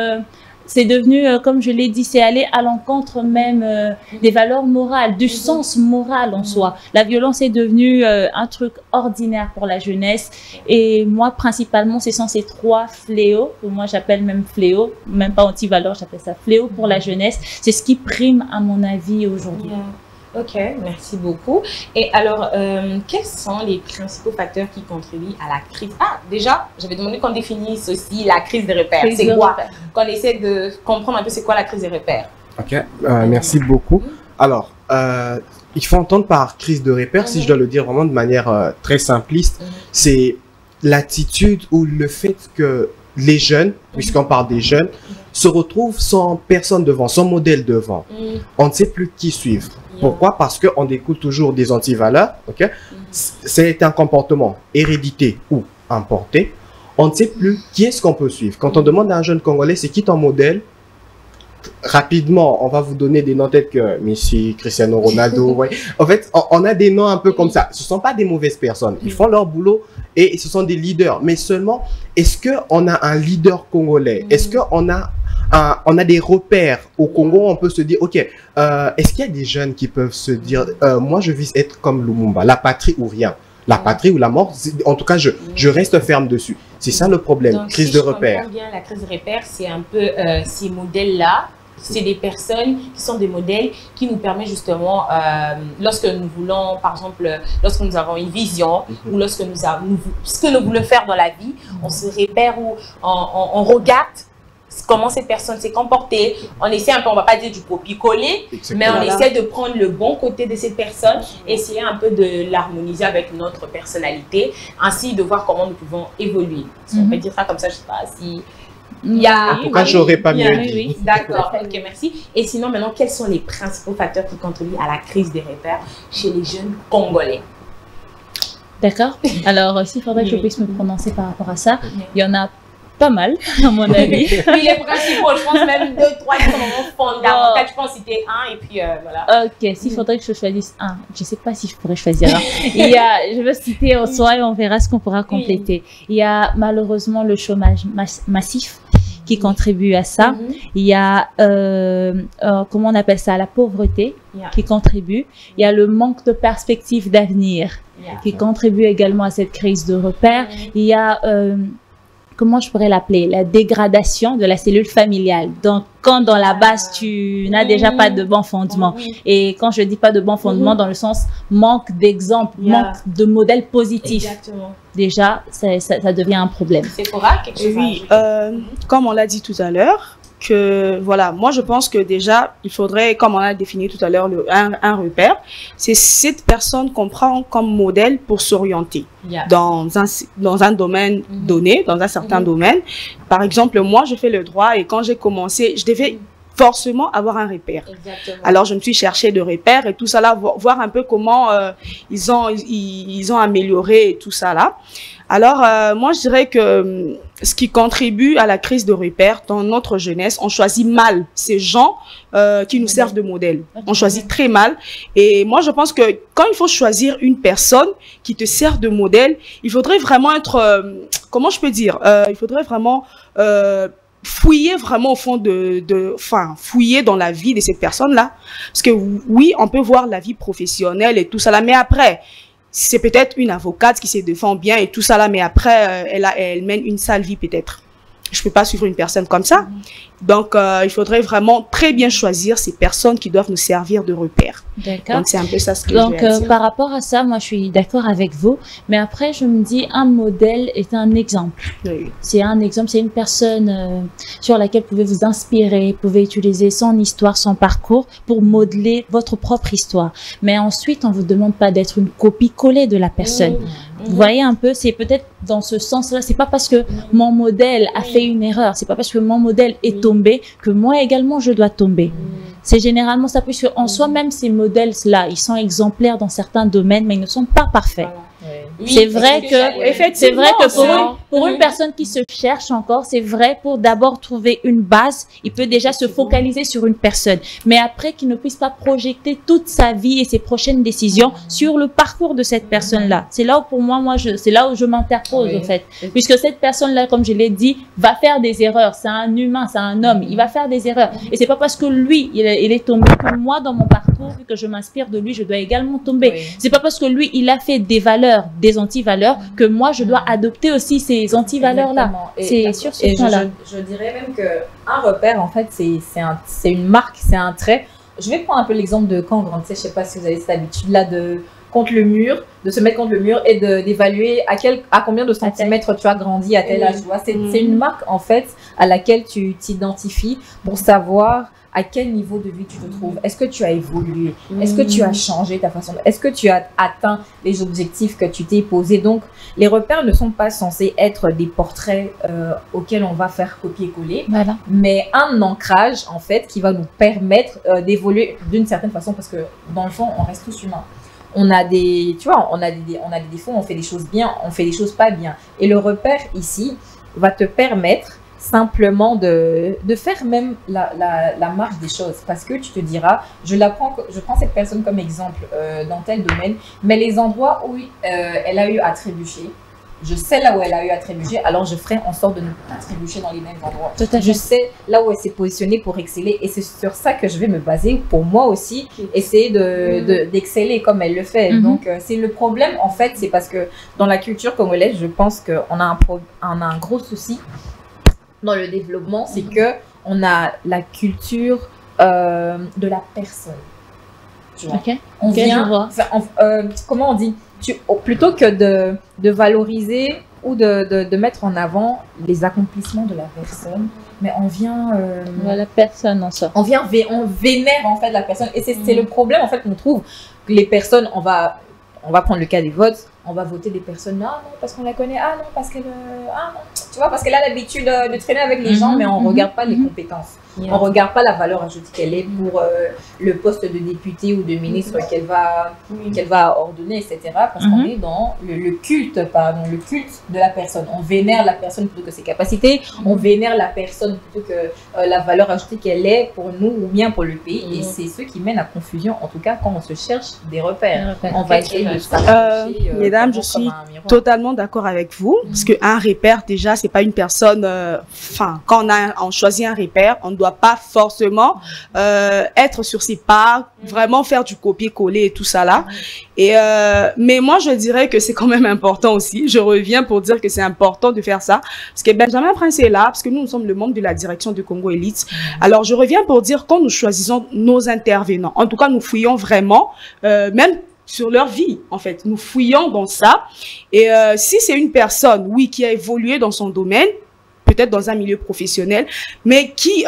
c'est devenu, comme je l'ai dit, c'est aller à l'encontre même des valeurs morales, du sens moral en soi. La violence est devenue un truc ordinaire pour la jeunesse. Et moi, principalement, ce sont ces 3 fléaux, que moi j'appelle même fléaux, même pas anti-valeur, j'appelle ça fléau pour la jeunesse. C'est ce qui prime, à mon avis, aujourd'hui. Ok, merci beaucoup. Et alors, quels sont les principaux facteurs qui contribuent à la crise? Ah, déjà, j'avais demandé qu'on définisse aussi la crise des repères. Crise C'est de quoi? repères. Qu'on essaie de comprendre un peu c'est quoi la crise des repères. Ok, merci beaucoup. Alors, il faut entendre par crise de repère, si je dois le dire vraiment de manière très simpliste, c'est l'attitude ou le fait que les jeunes, puisqu'on parle des jeunes, se retrouvent sans personne devant, sans modèle devant. On ne sait plus qui suivre. Pourquoi? Parce qu'on découle toujours des antivaleurs. Ok, c'est un comportement hérédité ou importé. On ne sait plus qui est-ce qu'on peut suivre. Quand on demande à un jeune Congolais, c'est qui ton modèle? Rapidement, on va vous donner des noms tels que Messi, Cristiano Ronaldo. Ouais. En fait, on a des noms un peu comme ça. Ce ne sont pas des mauvaises personnes. Ils font leur boulot et ce sont des leaders. Mais seulement, est-ce qu'on a un leader congolais? Est-ce qu'on a on a des repères au Congo? On peut se dire, ok, est-ce qu'il y a des jeunes qui peuvent se dire, moi je vise être comme Lumumba, la patrie ou rien, la patrie ou la mort, en tout cas je reste ferme dessus. C'est ça le problème. Donc, crise de repères. Bien, la crise de repères, c'est un peu ces modèles-là. C'est des personnes qui sont des modèles qui nous permettent justement, lorsque nous voulons, par exemple, lorsque nous avons une vision ou lorsque nous avons ce que nous voulons faire dans la vie, on se repère ou on regarde comment cette personne s'est comportée. On essaie un peu, on va pas dire du copier-coller, mais on essaie de prendre le bon côté de cette personne, essayer un peu de l'harmoniser avec notre personnalité, ainsi de voir comment nous pouvons évoluer. Si on peut dire ça comme ça, je sais pas si... En tout cas, j'aurais pas mieux dit. Oui. D'accord, ok, merci. Et sinon, maintenant, quels sont les principaux facteurs qui contribuent à la crise des repères chez les jeunes Congolais? D'accord. Alors, s'il faudrait que je puisse me prononcer par rapport à ça, il y en a pas mal, à mon avis. Oui, les principaux, je pense même 2, 3 qui sont vraiment fondamentaux. Je pense citer un et puis voilà. Ok, s'il faudrait que je choisisse un, je ne sais pas si je pourrais choisir un. Je vais citer en soi et on verra ce qu'on pourra compléter. Il y a malheureusement le chômage massif qui contribue à ça. Il y a, comment on appelle ça, la pauvreté qui contribue. Il y a le manque de perspective d'avenir qui contribue également à cette crise de repères. Il y a... comment je pourrais l'appeler, la dégradation de la cellule familiale. Donc, quand dans la base, tu n'as déjà pas de bon fondement. Et quand je dis pas de bon fondement, dans le sens manque d'exemple, manque de modèle positif. Exactement. Déjà, ça devient un problème. C'est correct, quelque chose. Oui, comme on l'a dit tout à l'heure, que voilà, moi je pense que déjà il faudrait, comme on a défini tout à l'heure, un repère, c'est cette personne qu'on prend comme modèle pour s'orienter dans un domaine donné, dans un certain domaine. Par exemple, moi je fais le droit et quand j'ai commencé, je devais forcément avoir un repère. Exactement. Alors je me suis cherché de repères et tout ça là, voir un peu comment ils ont amélioré et tout ça là. Alors, moi, je dirais que ce qui contribue à la crise de repères dans notre jeunesse, on choisit mal ces gens qui nous servent de modèle. On choisit très mal. Et moi, je pense que quand il faut choisir une personne qui te sert de modèle, il faudrait vraiment être, comment je peux dire, il faudrait vraiment fouiller vraiment au fond fouiller dans la vie de cette personne-là. Parce que oui, on peut voir la vie professionnelle et tout ça là, mais après... c'est peut-être une avocate qui se défend bien et tout ça là, mais après, elle mène une sale vie peut-être. Je peux pas suivre une personne comme ça. Donc, il faudrait vraiment très bien choisir ces personnes qui doivent nous servir de repères. D'accord. Donc, c'est un peu ça ce que Donc, je vais dire. par rapport à ça, moi, je suis d'accord avec vous. Mais après, je me dis, un modèle est un exemple. Oui. C'est un exemple, c'est une personne sur laquelle vous pouvez vous inspirer, vous pouvez utiliser son histoire, son parcours pour modeler votre propre histoire. Mais ensuite, on vous demande pas d'être une copie-collée de la personne. Vous voyez un peu, c'est peut-être dans ce sens-là. C'est pas parce que mon modèle a fait une erreur, c'est pas parce que mon modèle est tombé que moi également je dois tomber. C'est généralement ça, puisque en soi même ces modèles-là, ils sont exemplaires dans certains domaines, mais ils ne sont pas parfaits. c'est vrai que pour une personne qui se cherche encore, c'est vrai, pour d'abord trouver une base, il peut déjà se focaliser sur une personne. Mais après, qu'il ne puisse pas projeter toute sa vie et ses prochaines décisions sur le parcours de cette personne-là. C'est là où, pour moi, c'est là où je m'interpose, en fait. Puisque cette personne-là, comme je l'ai dit, va faire des erreurs. C'est un humain, c'est un homme. Il va faire des erreurs. Et c'est pas parce que lui, il est tombé que moi, dans mon parcours, vu que je m'inspire de lui, je dois également tomber. C'est pas parce que lui, il a fait des valeurs, des anti-valeurs, que moi, je dois adopter aussi ces anti-valeurs-là. C'est sur ce point-là. Je dirais même qu'un repère, en fait, c'est une marque, c'est un trait. Je vais prendre un peu l'exemple de quand on grandit. Je ne sais pas si vous avez cette habitude-là de se mettre contre le mur et d'évaluer à combien de centimètres tu as grandi à tel âge. C'est une marque, en fait, à laquelle tu t'identifies pour savoir à quel niveau de vie tu te trouves. Est-ce que tu as évolué? Est-ce que tu as changé ta façon? Est-ce que tu as atteint les objectifs que tu t'es posés? Donc, les repères ne sont pas censés être des portraits auxquels on va faire copier-coller, mais un ancrage, en fait, qui va nous permettre d'évoluer d'une certaine façon, parce que, dans le fond, on reste tous humains. On a des défauts, on fait des choses bien, on fait des choses pas bien. Et le repère, ici, va te permettre simplement de faire même la marche des choses, parce que tu te diras, je prends cette personne comme exemple dans tel domaine, mais les endroits où elle a eu à trébucher, je sais là où elle a eu à trébucher, alors je ferai en sorte de ne pas trébucher dans les mêmes endroits. Je sais là où elle s'est positionnée pour exceller, et c'est sur ça que je vais me baser pour moi aussi, essayer d'exceller comme elle le fait. Donc c'est le problème, en fait, c'est parce que dans la culture congolaise, je pense qu'on a un gros souci dans le développement, c'est que on a la culture de la personne. Tu vois. On vient, comment on dit, plutôt que de valoriser ou de mettre en avant les accomplissements de la personne, mais on vient la personne en soi. On vénère en fait la personne, et c'est le problème en fait qu'on trouve, que les personnes, on va prendre le cas des votes, on va voter des personnes, non parce qu'on la connaît, non parce qu'elle tu vois, parce qu'elle a l'habitude de traîner avec les gens, mais on ne regarde pas les compétences. On ne regarde pas la valeur ajoutée qu'elle est pour le poste de député ou de ministre qu'elle va ordonner, etc. Parce qu'on est dans le culte de la personne. On vénère la personne plutôt que ses capacités, on vénère la personne plutôt que la valeur ajoutée qu'elle est pour nous ou bien pour le pays. Et c'est ce qui mène à confusion, en tout cas quand on se cherche des repères. On va essayer de s'approcher. Mesdames, je suis totalement d'accord avec vous, parce qu'un repère, déjà, c'est pas une personne. Quand on choisit un repère, on ne doit pas forcément être sur ses pas, vraiment faire du copier-coller et tout ça là. Mais moi, je dirais que c'est quand même important aussi. Je reviens pour dire que c'est important de faire ça, parce que Benjamin Prince est là, parce que nous sommes le membre de la direction de Congo Elite. Alors, je reviens pour dire, quand nous choisissons nos intervenants, en tout cas, nous fouillons vraiment, même sur leur vie, en fait. Nous fouillons dans ça. Et si c'est une personne, oui, qui a évolué dans son domaine, peut-être dans un milieu professionnel, mais qui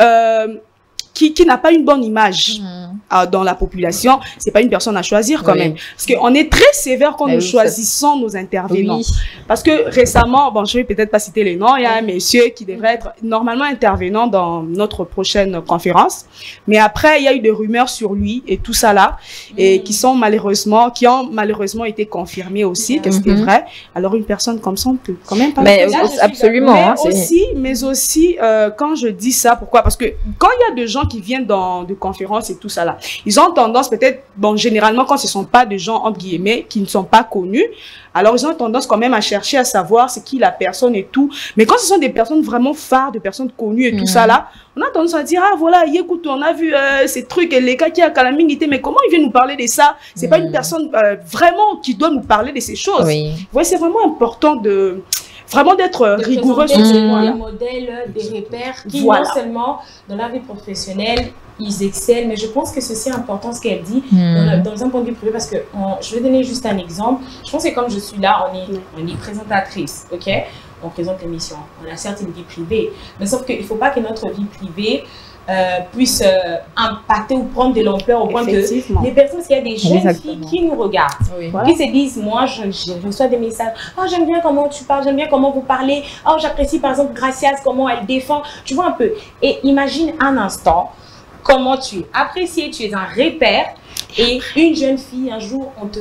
n'a pas une bonne image dans la population, c'est pas une personne à choisir quand même. Parce qu'on est très sévère quand nous choisissons nos intervenants. Parce que récemment, bon, je vais peut-être pas citer les noms, il y a un monsieur qui devrait être normalement intervenant dans notre prochaine conférence. Mais après, il y a eu des rumeurs sur lui et tout ça là, et qui ont malheureusement été confirmées aussi, que c'était vrai. Alors une personne comme ça, on peut quand même pas... Mais absolument. Mais aussi, quand je dis ça, pourquoi? Parce que quand il y a des gens qui viennent de conférences et tout ça là, ils ont tendance peut-être, bon, généralement quand ce ne sont pas des gens entre guillemets qui ne sont pas connus, alors ils ont tendance quand même à chercher à savoir c'est qui la personne et tout. Mais quand ce sont des personnes vraiment phares, des personnes connues et tout ça là, on a tendance à dire, ah voilà, écoute, on a vu ces trucs et les cas qui a Kalamingité, mais comment il vient nous parler de ça? C'est pas une personne vraiment qui doit nous parler de ces choses. Ouais, c'est vraiment important vraiment d'être rigoureux sur ce point. Des modèles, des repères qui non seulement dans la vie professionnelle, ils excellent, mais je pense que c'est aussi important ce qu'elle dit dans un point de vue privé, parce que je vais donner juste un exemple. Je pense que comme je suis là, on est présentatrice, ok? On présente l'émission. On a certes une vie privée, mais sauf qu'il ne faut pas que notre vie privée puisse impacter ou prendre de l'ampleur au point que les personnes, s'il y a des jeunes filles qui nous regardent, qui se disent, moi je reçois des messages, oh j'aime bien comment tu parles, j'aime bien comment vous parlez, oh j'apprécie par exemple Gracias, comment elle défend, tu vois un peu. Et imagine un instant comment tu es apprécié, tu es un repère, et une jeune fille un jour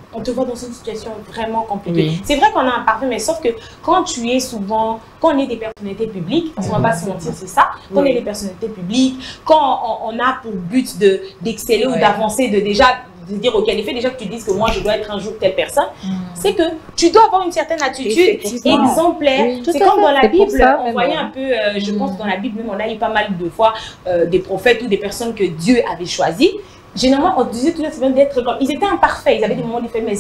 on te voit dans une situation vraiment compliquée. C'est vrai qu'on a un parfum, mais sauf que quand tu es souvent, quand on est des personnalités publiques, parce qu'on va pas se mentir, c'est ça, quand on est des personnalités publiques, quand on a pour but d'exceller ou d'avancer, de dire, ok, l'effet déjà que tu dises que moi je dois être un jour telle personne, c'est que tu dois avoir une certaine attitude exemplaire. C'est comme dans la Bible, on voyait un peu, je pense que dans la Bible même, on a eu pas mal de fois des prophètes ou des personnes que Dieu avait choisies. Généralement, on disait toujours d'être comme, ils étaient imparfaits, ils avaient des moments différents, mais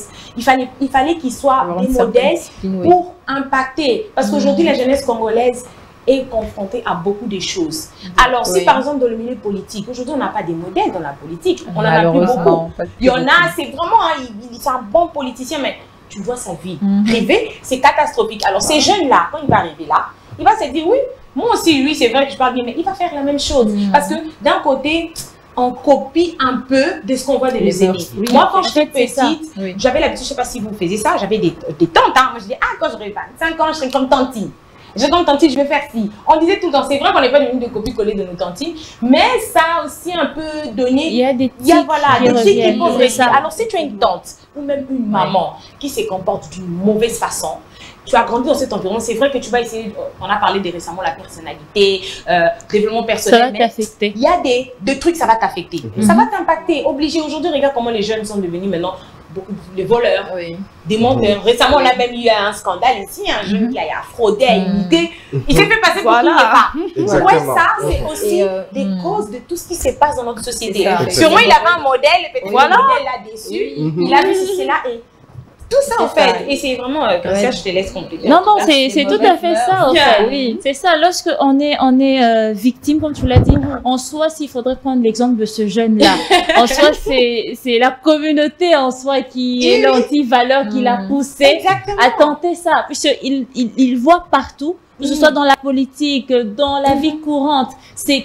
il fallait qu'ils soient des modèles pour impacter. Parce qu'aujourd'hui, la jeunesse congolaise est confrontée à beaucoup de choses. Alors, si par exemple dans le milieu politique, aujourd'hui on n'a pas des modèles dans la politique, on en a plus beaucoup. Il y en a, c'est vraiment, c'est un bon politicien, mais tu vois sa vie privée, c'est catastrophique. Alors ces jeunes-là, quand il va arriver là, il va se dire, oui, moi aussi, lui, c'est vrai que je parle bien, mais il va faire la même chose. Parce que d'un côté, on copie un peu de ce qu'on voit de nos amis. Moi, quand j'étais petite, j'avais l'habitude, je ne sais pas si vous faisiez ça, j'avais des tantes. Hein. Moi, je disais, quand j'aurai 25 ans, je serai comme tantine. Je comme tantine, je vais faire ci. On disait tout le temps, c'est vrai qu'on n'est pas devenu de copier-coller de nos tantines, mais ça a aussi un peu donné. Il y a des tics qui peuvent réussir. Alors, si tu as une tante ou même une maman qui se comporte d'une mauvaise façon, tu as grandi dans cet environnement, c'est vrai que tu vas essayer, on a parlé de récemment la personnalité, développement personnel. Ça va t'affecter. Il y a des trucs, ça va t'affecter. Ça va t'impacter, obligé. Aujourd'hui, regarde comment les jeunes sont devenus maintenant des voleurs, des menteurs. Récemment, on a même eu un scandale ici, un jeune qui a fraudé, a imité. Il s'est fait passer pour qui il n'est pas. Ouais, ça, c'est aussi des causes de tout ce qui se passe dans notre société. Sûrement, il avait un modèle, peut-être un modèle là-dessus. Il a vu ceci là et tout ça en fait, et c'est vraiment, Gracia, je te laisse compléter. Non, non, c'est tout à fait ça en fait, oui. C'est ça, lorsque on est victime, comme tu l'as dit, en soi, s'il faudrait prendre l'exemple de ce jeune-là, en soi, c'est la communauté en soi qui est l'anti-valeur qui l'a poussé à tenter ça, puisqu'il voit partout, que ce soit dans la politique, dans la vie courante, c'est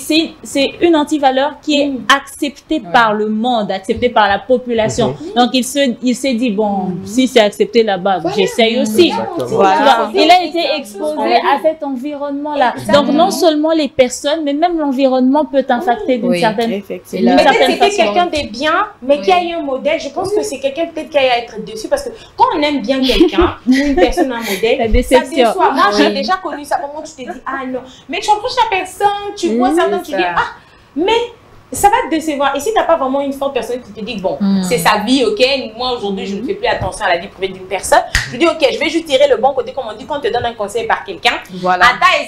une antivaleur qui est acceptée par le monde, acceptée par la population. Donc il s'est dit bon, si c'est accepté là-bas, j'essaye aussi. Voilà. Il a été exposé à cet environnement-là. Donc non seulement les personnes, mais même l'environnement peut impacter d'une certaine façon. Peut-être c'était quelqu'un de bien, mais qui a eu un modèle. Je pense que c'est quelqu'un peut-être qui a être dessus parce que quand on aime bien quelqu'un ou une personne, un modèle, ça déçoit. Moi, j'ai déjà connu ça, au moment où tu t'es dit, ah non, mais tu approches la personne, tu vois certains, tu dis, ah, mais ça va te décevoir. Et si tu n'as pas vraiment une forte personne qui te dit, bon, c'est sa vie, ok, moi aujourd'hui, je ne fais plus attention à la vie privée d'une personne, je dis, ok, je vais juste tirer le bon côté, comme on dit, quand on te donne un conseil par quelqu'un, tire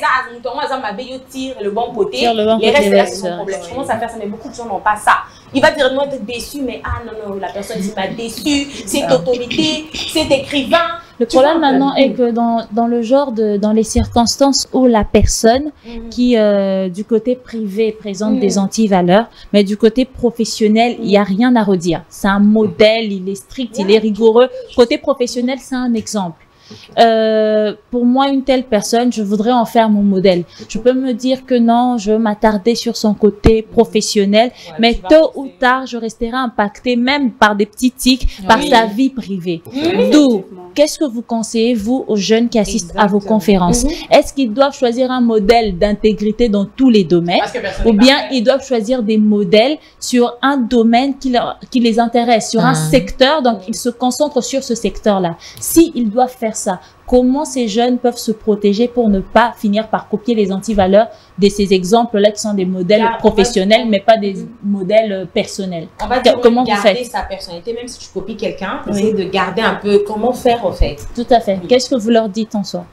le bon côté, les restes là, c'est son problème. Je commence à faire ça, mais beaucoup de gens n'ont pas ça. Il va dire, non, être déçu, mais ah non, non, la personne m'a déçu, c'est autorité, c'est écrivain. Le problème maintenant est que dans le genre dans les circonstances où la personne qui du côté privé présente des antivaleurs, mais du côté professionnel, il n'y a rien à redire. C'est un modèle, il est strict, il est rigoureux. Côté professionnel, c'est un exemple. Pour moi, une telle personne, je voudrais en faire mon modèle. Je peux me dire que non, je veux m'attarder sur son côté professionnel, mais tôt ou tard, je resterai impactée même par des petits tics, par sa vie privée. D'où, qu'est-ce que vous conseillez, vous, aux jeunes qui assistent à vos conférences? Est-ce qu'ils doivent choisir un modèle d'intégrité dans tous les domaines, ou bien ils doivent choisir des modèles sur un domaine qui les intéresse, sur un secteur, donc ils se concentrent sur ce secteur-là. S'ils doivent faire ça, comment ces jeunes peuvent se protéger pour ne pas finir par copier les antivaleurs de ces exemples-là qui sont des modèles professionnels, mais pas des modèles personnels? On va dire comment garder sa personnalité, même si tu copies quelqu'un, essayer de garder un peu comment faire au fait. Tout à fait. Qu'est-ce que vous leur dites en soi?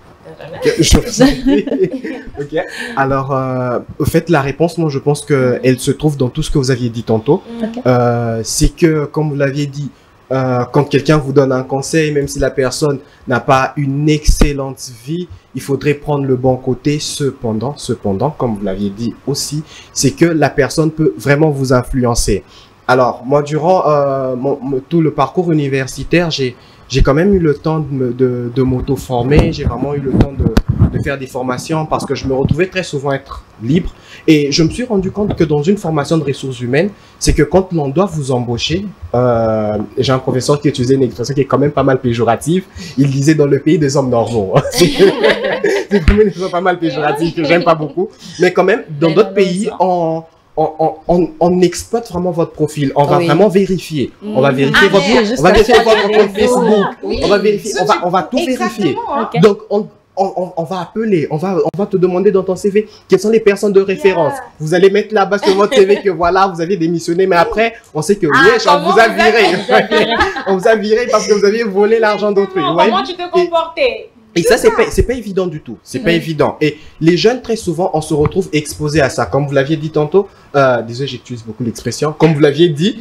Ok. Alors, au fait, la réponse, moi, je pense qu'elle se trouve dans tout ce que vous aviez dit tantôt. C'est que, comme vous l'aviez dit, quand quelqu'un vous donne un conseil, même si la personne n'a pas une excellente vie, il faudrait prendre le bon côté. Cependant, comme vous l'aviez dit aussi, c'est que la personne peut vraiment vous influencer. Alors, moi, durant tout le parcours universitaire, j'ai quand même eu le temps de m'auto-former. J'ai vraiment eu le temps de faire des formations parce que je me retrouvais très souvent être libre. Et je me suis rendu compte que dans une formation de ressources humaines, c'est que quand l'on doit vous embaucher, j'ai un professeur qui utilisait une expression qui est quand même pas mal péjorative. Il disait dans le pays des hommes normaux. C'est quand même une expression pas mal péjorative que j'aime pas beaucoup. Mais quand même, dans d'autres pays, on on exploite vraiment votre profil. On va vraiment vérifier. On va vérifier votre compte Facebook. On va vérifier. On va tout vérifier. Okay. Donc, on va appeler, on va te demander dans ton CV quelles sont les personnes de référence. Vous allez mettre là-bas sur votre CV que voilà, vous avez démissionné, mais après, on sait que on vous a viré. On vous a viré parce que vous aviez volé l'argent d'autrui. Comment tu te comportais? Et ça, c'est pas évident du tout. C'est pas évident. Et les jeunes, très souvent, on se retrouve exposés à ça. Comme vous l'aviez dit tantôt, désolé, j'utilise beaucoup l'expression. Comme vous l'aviez dit,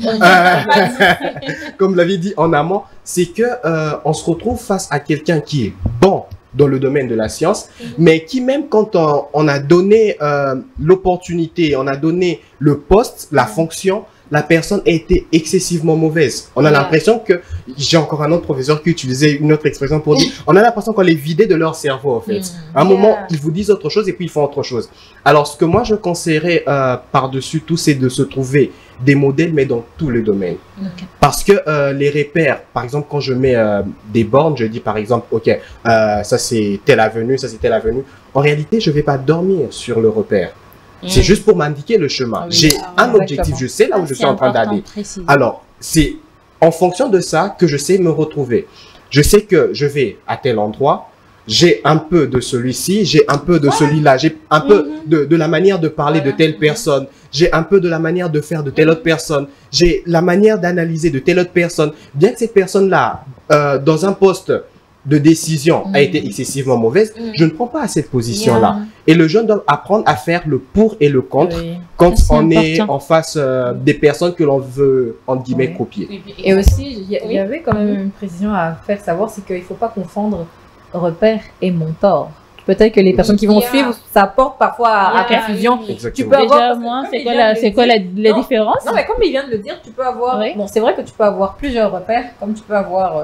comme vous l'aviez dit en amont, c'est que on se retrouve face à quelqu'un qui est bon dans le domaine de la science, mais qui même quand on a donné l'opportunité, on a donné le poste, la fonction, la personne a été excessivement mauvaise. On a l'impression que, j'ai encore un autre professeur qui utilisait une autre expression pour dire, on a l'impression qu'on les vidait de leur cerveau en fait. À un moment, ils vous disent autre chose et puis ils font autre chose. Alors ce que moi je conseillerais par-dessus tout, c'est de se trouver des modèles, mais dans tous les domaines. Parce que les repères, par exemple, quand je mets des bornes, je dis par exemple, ok, ça c'est telle avenue, ça c'est telle avenue. En réalité, je vais pas dormir sur le repère. C'est juste pour m'indiquer le chemin. J'ai un objectif, je sais là où je suis en train d'aller. Alors, c'est en fonction de ça que je sais me retrouver. Je sais que je vais à tel endroit, j'ai un peu de celui-ci, j'ai un peu de celui-là, j'ai un peu de la manière de parler de telle personne, j'ai un peu de la manière de faire de telle autre personne, j'ai la manière d'analyser de telle autre personne. Bien que cette personne-là, dans un poste de décision a été excessivement mauvaise, je ne prends pas à cette position-là. Et le jeune doit apprendre à faire le pour et le contre quand on est en face des personnes que l'on veut, entre guillemets, copier. Et aussi, il y avait quand même une précision à faire savoir, c'est qu'il ne faut pas confondre repère et mentor. Peut-être que les personnes qui vont suivre, ça porte parfois à confusion. Tu peux avoir, c'est quoi la différence? Non, mais comme il vient de le dire, tu peux avoir, bon, c'est vrai que tu peux avoir plusieurs repères, comme tu peux avoir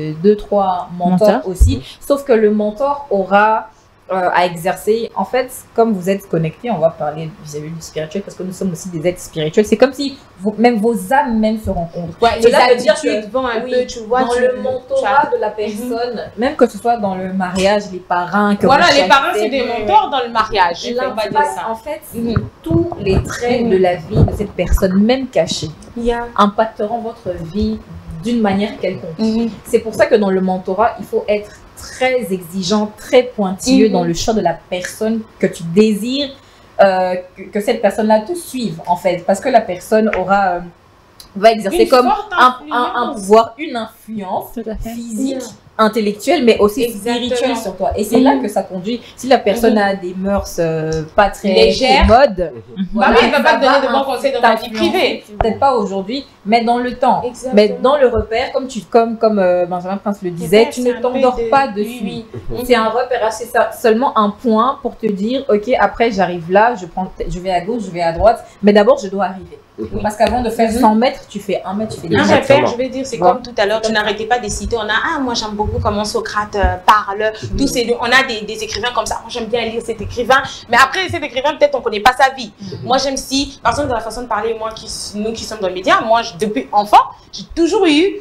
2-3 mentors aussi, sauf que le mentor aura à exercer. En fait, comme vous êtes connectés, on va parler vis-à-vis du spirituel, parce que nous sommes aussi des êtres spirituels. C'est comme si même vos âmes même se rencontrent. Les attitudes vont un peu, tu vois. Dans le mentorat de la personne, même que ce soit dans le mariage, les parrains. Voilà, les parents, c'est des mentors dans le mariage. En fait, tous les traits de la vie de cette personne, même cachés, impacteront votre vie d'une manière quelconque. C'est pour ça que dans le mentorat, il faut être très exigeant, très pointilleux dans le choix de la personne que tu désires que cette personne-là te suive, en fait. Parce que la personne va exercer comme un pouvoir, une influence physique, intellectuelle, mais aussi spirituelle sur toi. Et c'est là que ça conduit. Si la personne a des mœurs pas très légères, mode, voilà, elle ne va pas te donner de bons conseils dans ta vie privée. Peut-être pas aujourd'hui, mais dans le temps. Mais dans le repère, comme Benjamin Prince le disait, tu ne t'endors pas dessus. C'est un repère, c'est seulement un point pour te dire, ok, après j'arrive là, je vais à gauche, je vais à droite, mais d'abord je dois arriver. Parce qu'avant de faire 100 mètres, tu fais 1 mètre, tu fais 2 mètres. Un repère, je vais dire, c'est comme tout à l'heure, tu n'arrêtais pas de citer, moi j'aime beaucoup comment Socrate parle, on a des écrivains comme ça, moi j'aime bien lire cet écrivain, mais après cet écrivain, peut-être on ne connaît pas sa vie. Moi j'aime si, par exemple, dans la façon de parler, nous qui sommes dans les médias, moi depuis enfant, j'ai toujours eu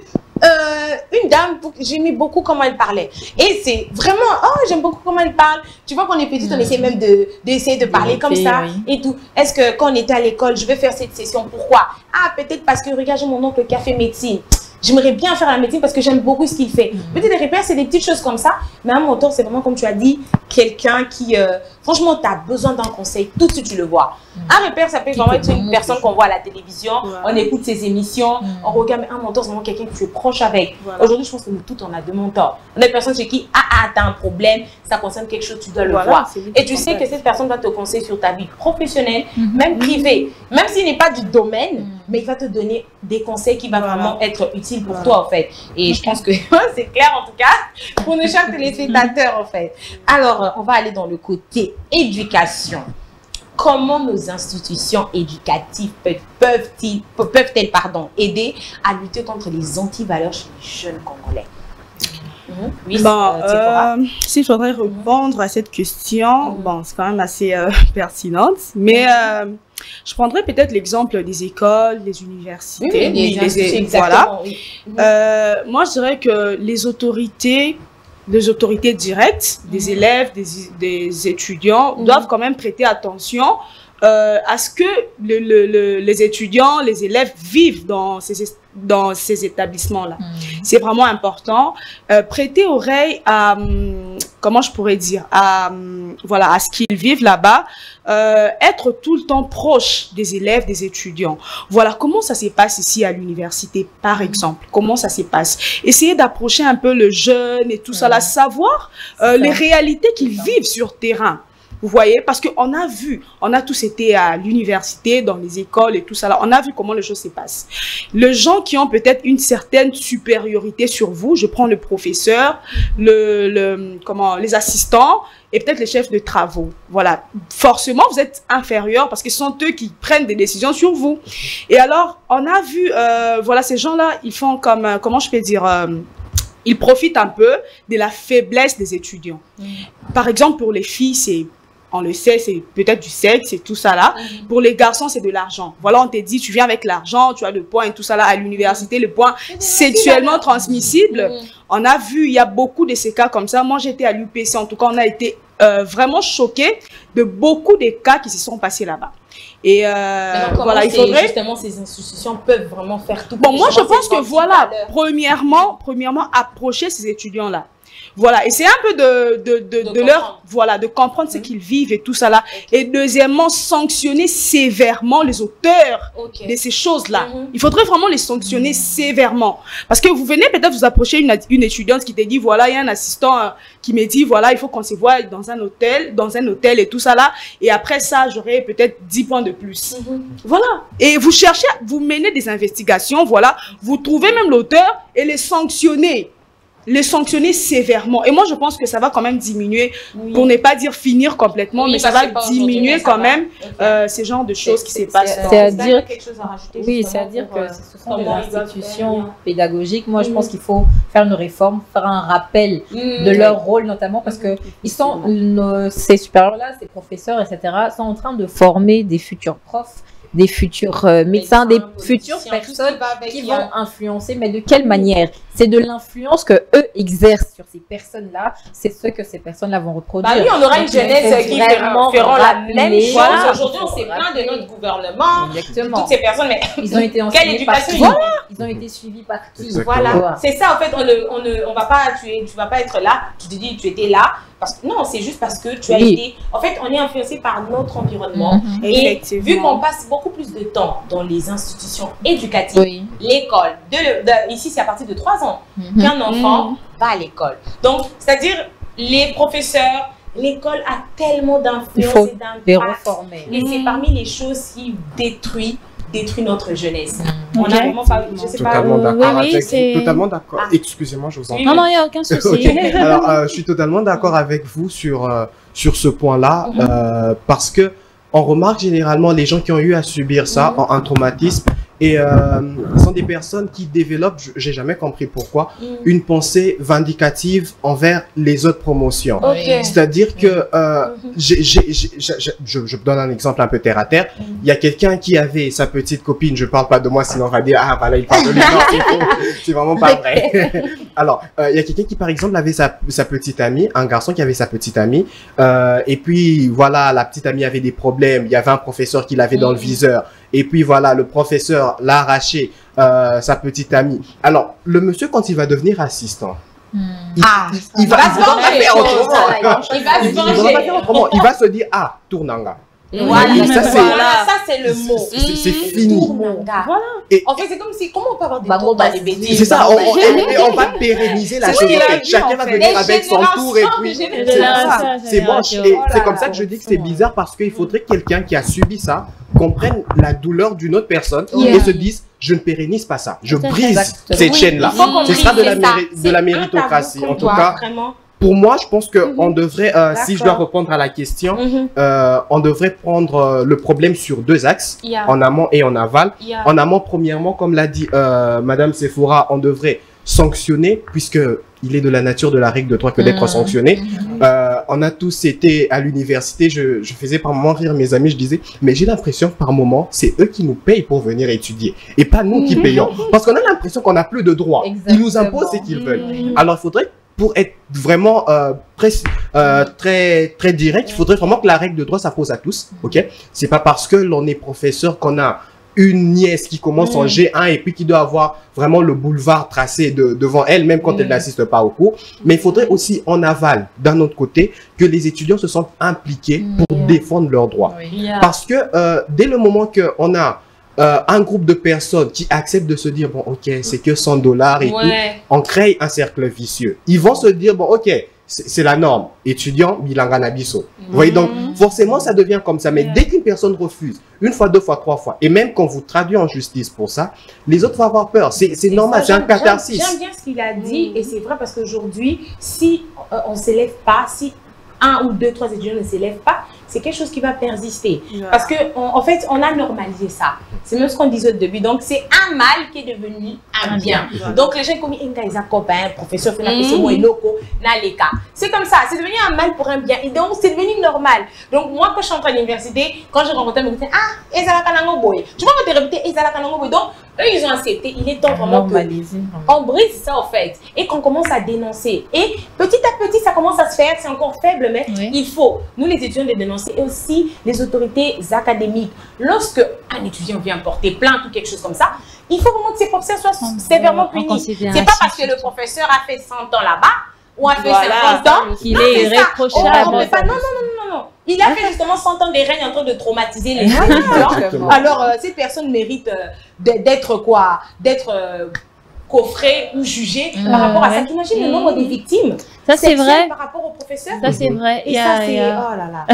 une dame, j'aimais beaucoup comment elle parlait. Et c'est vraiment, j'aime beaucoup comment elle parle. Tu vois, quand on est petite, on essaie même d'essayer de parler comme ça et tout. Est-ce que quand on était à l'école, je vais faire cette session, pourquoi? Ah, peut-être parce que, regarde, j'ai mon oncle qui a fait médecine. J'aimerais bien faire la médecine parce que j'aime beaucoup ce qu'il fait. Peut-être des repères, c'est des petites choses comme ça. Mais un mentor, c'est vraiment, comme tu as dit, quelqu'un qui, franchement, tu as besoin d'un conseil tout de suite, tu le vois. Un repère, ça peut vraiment être une personne qu'on voit à la télévision, on écoute ses émissions, on regarde. Mais un mentor, c'est vraiment quelqu'un que tu es proche avec. Aujourd'hui, je pense que nous tous, on a deux mentors. On a des personnes chez qui, tu as un problème, ça concerne quelque chose, tu dois le voir. Et tu sais que cette personne va te conseiller sur ta vie professionnelle, même privée. Même s'il n'est pas du domaine, mais il va te donner des conseils qui vont vraiment être utiles pour toi, en fait. Et je pense que c'est clair, en tout cas, pour nos chers téléspectateurs, en fait. Alors, on va aller dans le côté éducation. Comment nos institutions éducatives peuvent-elles aider à lutter contre les antivaleurs chez les jeunes Congolais? Oui, s'il faudrait répondre à cette question, c'est quand même assez pertinente, mais je prendrais peut-être l'exemple des écoles, des universités. Voilà. Moi, je dirais que les autorités directes, des élèves, des étudiants, doivent quand même prêter attention à ce que les étudiants, les élèves vivent dans ces établissements-là. C'est vraiment important. Prêter oreille à, comment je pourrais dire, à ce qu'ils vivent là-bas. Être tout le temps proche des élèves, des étudiants. Voilà, comment ça se passe ici à l'université, par exemple? Comment ça se passe? Essayer d'approcher un peu le jeune et tout ça, là, savoir les réalités qu'ils vivent sur terrain. Vous voyez, parce qu'on a vu, on a tous été à l'université, dans les écoles et tout ça là, on a vu comment les choses se passent. Les gens qui ont peut-être une certaine supériorité sur vous, je prends le professeur, les assistants et peut-être les chefs de travaux. Voilà, forcément vous êtes inférieurs parce que ce sont eux qui prennent des décisions sur vous. Et alors, on a vu, voilà, ces gens-là, ils font comme, comment je peux dire, ils profitent un peu de la faiblesse des étudiants. Par exemple, pour les filles, on le sait, c'est peut-être du sexe et tout ça là. Pour les garçons, c'est de l'argent. Voilà, on te dit, tu viens avec l'argent, tu as le point et tout ça là. À l'université, le point sexuellement transmissible. On a vu, il y a beaucoup de ces cas comme ça. Moi, j'étais à l'UPC, en tout cas, on a été vraiment choqués de beaucoup de cas qui se sont passés là-bas. Et voilà, il faudrait... Justement, ces institutions peuvent vraiment faire tout. Bon, moi, je pense que voilà, premièrement, approcher ces étudiants-là. Voilà, et c'est un peu de comprendre ce qu'ils vivent et tout ça là. Et deuxièmement, sanctionner sévèrement les auteurs de ces choses-là. Il faudrait vraiment les sanctionner sévèrement. Parce que vous venez peut-être vous approcher une étudiante qui te dit, voilà, il y a un assistant qui me dit, voilà, il faut qu'on se voit dans un hôtel et tout ça là. Et après ça, j'aurai peut-être 10 points de plus. Voilà. Et vous cherchez, vous menez des investigations, voilà. Vous trouvez même l'auteur et les sanctionner sévèrement. Et moi, je pense que ça va quand même diminuer, pour ne pas dire finir complètement, mais ça va diminuer quand même ces genres de choses qui se passent. C'est-à-dire quelque chose à rajouter. Oui, c'est-à-dire que ce sont des institutions pédagogiques. Moi, je pense qu'il faut faire une réforme, faire un rappel de leur rôle, notamment parce que ils sont, ces supérieurs-là, ces professeurs, etc., sont en train de former des futurs profs, des futurs médecins, des futures personnes qui vont influencer, mais de quelle manière? C'est de l'influence que eux exercent sur ces personnes-là, c'est ce que ces personnes-là vont reproduire. Bah oui, on aura une jeunesse qui feront la même chose. Voilà. Aujourd'hui, on s'est plaint de notre gouvernement, de toutes ces personnes, mais ils ont été enseignés par qui? Ils ont été suivis par qui? Voilà, c'est ça, en fait, on va pas, tu vas pas être là, tu te dis, tu étais là, parce que non, c'est juste parce que tu as été, en fait, on est influencé par notre environnement. Et vu qu'on passe beaucoup plus de temps dans les institutions éducatives, l'école, ici c'est à partir de 3 ans qu'un enfant va à l'école. Donc, c'est-à-dire les professeurs, l'école a tellement d'influence et d'impact. Et c'est parmi les choses qui détruit notre jeunesse. On a vraiment pas, je sais totalement pas. d'accord totalement d'accord. Excusez-moi, je vous en prie. Non, non, il n'y a aucun souci. Alors, je suis totalement d'accord avec vous sur ce point-là, parce que on remarque généralement les gens qui ont eu à subir ça ont un traumatisme. Et sont des personnes qui développent, j'ai jamais compris pourquoi, une pensée vindicative envers les autres promotions. C'est-à-dire que, je donne un exemple un peu terre à terre. Il y a quelqu'un qui avait sa petite copine, je parle pas de moi, sinon on va dire, ah voilà, il parle de lui. Non, c'est vraiment pas vrai. Alors, il y a quelqu'un qui, par exemple, avait sa petite amie, un garçon qui avait sa petite amie, et puis voilà, la petite amie avait des problèmes, il y avait un professeur qui l'avait dans le viseur. Et puis voilà, le professeur l'a arraché sa petite amie. Alors, le monsieur, quand il va devenir assistant, il va faire autrement. Il va se dire, ah, tournanga. Voilà, ça c'est le mot. C'est fini. Voilà. Et en fait, c'est comme si, comment on peut avoir des tours dans les bêtises? C'est ça, on va pérenniser la chose. Chacun va venir avec son tour et puis c'est moche. Et c'est comme ça que je dis que c'est bizarre parce qu'il faudrait que quelqu'un qui a subi ça comprenne la douleur d'une autre personne et se dise, je ne pérennise pas ça. Je brise cette chaîne-là. Ce sera de la méritocratie. En tout cas, pour moi, je pense qu'on devrait, si je dois répondre à la question, on devrait prendre le problème sur 2 axes, en amont et en aval. En amont, premièrement, comme l'a dit Madame Sephora, on devrait sanctionner, puisque il est de la nature de la règle de 3 que d'être sanctionné. On a tous été à l'université, je faisais par moments rire mes amis, je disais, mais j'ai l'impression que par moment, c'est eux qui nous payent pour venir étudier, et pas nous qui payons. Parce qu'on a l'impression qu'on n'a plus de droits. Ils nous imposent ce qu'ils veulent. Alors, il faudrait pour être vraiment très direct, il faudrait vraiment que la règle de droit s'impose à tous. Ok, c'est pas parce que l'on est professeur qu'on a une nièce qui commence en G1 et puis qui doit avoir vraiment le boulevard tracé devant elle, même quand elle n'assiste pas au cours. Mais il faudrait aussi en aval, d'un autre côté, que les étudiants se sentent impliqués pour défendre leurs droits. Parce que dès le moment qu'on a un groupe de personnes qui acceptent de se dire, bon, ok, c'est que $100 et tout, on crée un cercle vicieux. Ils vont se dire, bon, ok, c'est la norme. Étudiant, bilanganabiso. Vous voyez, donc, forcément, ça devient comme ça. Mais dès qu'une personne refuse, une fois, deux fois, trois fois, et même quand vous traduisez en justice pour ça, les autres vont avoir peur. C'est normal, c'est un catharsis. J'aime bien ce qu'il a dit, et c'est vrai parce qu'aujourd'hui, si on ne s'élève pas, si un ou deux, trois étudiants ne s'élèvent pas, c'est quelque chose qui va persister. Parce qu'en fait, on a normalisé ça. C'est même ce qu'on disait au début. Donc, c'est un mal qui est devenu un bien. Donc, les gens comme Ingaïza copain, professeur, c'est comme ça. C'est devenu un mal pour un bien. Et donc, c'est devenu normal. Donc, moi, quand je suis entrée à l'université, quand je rencontrais mes collègues, ah, Ezala Kanango Boy. Tu vois, quand tu répétais Ezala Kanango Boy. Donc, eux, ils ont accepté. Il est temps vraiment qu'on brise ça, en fait. Et qu'on commence à dénoncer. Et petit à petit, ça commence à se faire. C'est encore faible, mais il faut, nous, les étudiants, de dénoncer. Et aussi les autorités académiques. Lorsque un étudiant vient porter plainte ou quelque chose comme ça, il faut vraiment que ses professeurs soient sévèrement punis. C'est pas parce que le professeur a fait 100 ans là-bas ou a fait 50 ans qu'il est irréprochable. Non. Il a fait justement 100 ans de règne en train de traumatiser les étudiants. Alors, ces personnes méritent d'être quoi? D'être coffrées ou jugées par rapport à ça. Imagine le nombre de victimes. Ça, c'est vrai. Par rapport au professeur. Ça, c'est vrai. Et ça, c'est... Oh là là.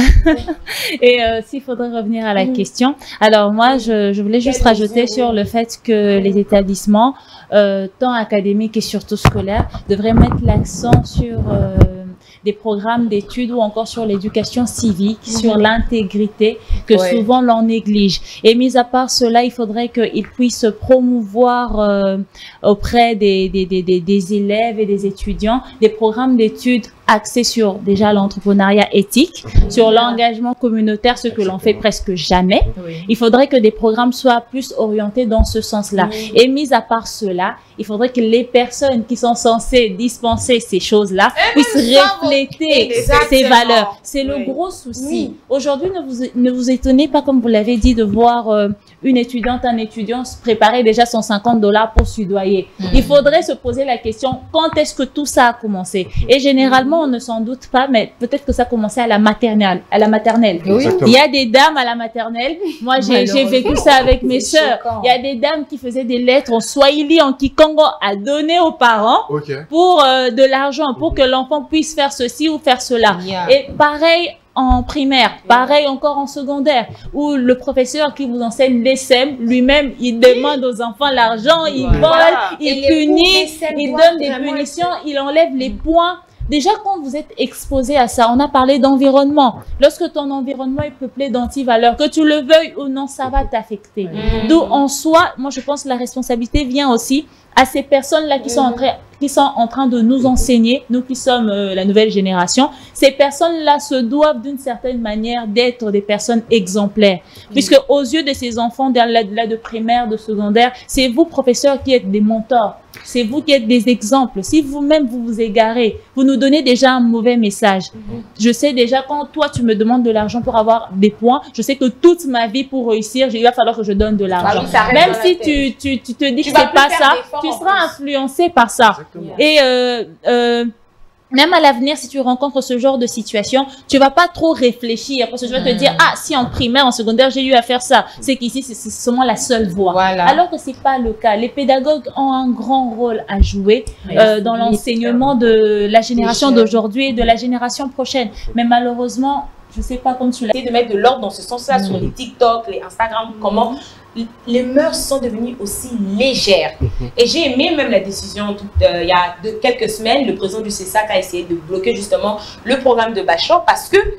Et s'il faudrait revenir à la question. Alors, moi, je voulais juste rajouter sur le fait que les établissements, tant académiques et surtout scolaires, devraient mettre l'accent sur des programmes d'études ou encore sur l'éducation civique, sur l'intégrité que souvent l'on néglige. Et mis à part cela, il faudrait qu'ils puissent promouvoir auprès des élèves et des étudiants des programmes d'études axés sur déjà l'entrepreneuriat éthique, sur l'engagement communautaire, ce que l'on fait presque jamais. Il faudrait que des programmes soient plus orientés dans ce sens-là. Et mis à part cela, il faudrait que les personnes qui sont censées dispenser ces choses-là puissent refléter ces valeurs. C'est le gros souci. Aujourd'hui, ne vous étonnez pas, comme vous l'avez dit, de voir une étudiante, un étudiant se préparer déjà son $50 pour sudoyer. Il faudrait se poser la question, quand est-ce que tout ça a commencé? Et généralement, on ne s'en doute pas, mais peut-être que ça a commencé à la maternelle. Il y a des dames à la maternelle. Moi, j'ai vécu ça avec mes sœurs. Il y a des dames qui faisaient des lettres en swahili, en kikongo, à donner aux parents pour de l'argent, pour que l'enfant puisse faire ceci ou faire cela. Et pareil en primaire, pareil encore en secondaire, où le professeur qui vous enseigne l'ESSEM, lui-même, il demande aux enfants l'argent, il vole, il punit, il donne des punitions, il enlève les points. Déjà, quand vous êtes exposé à ça, on a parlé d'environnement. Lorsque ton environnement est peuplé d'antivaleurs, que tu le veuilles ou non, ça va t'affecter. D'où en soi, moi je pense que la responsabilité vient aussi à ces personnes-là qui sont en train de nous enseigner, nous qui sommes la nouvelle génération. Ces personnes-là se doivent d'une certaine manière d'être des personnes exemplaires. Puisque aux yeux de ces enfants de primaire, de secondaire, c'est vous, professeurs, qui êtes des mentors. C'est vous qui êtes des exemples. Si vous-même vous vous égarez, vous nous donnez déjà un mauvais message. Je sais déjà, quand toi tu me demandes de l'argent pour avoir des points, je sais que toute ma vie pour réussir, il va falloir que je donne de l'argent. Même si tu te dis que c'est pas ça, tu seras influencé par ça. Et même à l'avenir, si tu rencontres ce genre de situation, tu vas pas trop réfléchir parce que tu vas te dire, ah, si en primaire, en secondaire, j'ai eu à faire ça, c'est qu'ici, c'est seulement la seule voie. Alors que c'est pas le cas. Les pédagogues ont un grand rôle à jouer dans l'enseignement de la génération d'aujourd'hui et de la génération prochaine. Mais malheureusement, je sais pas comme tu l'as dit, de mettre de l'ordre dans ce sens-là sur les TikTok, les Instagram, comment les mœurs sont devenues aussi légères. Et j'ai aimé même la décision, il y a quelques semaines, le président du CESAC a essayé de bloquer justement le programme de Bachelor parce que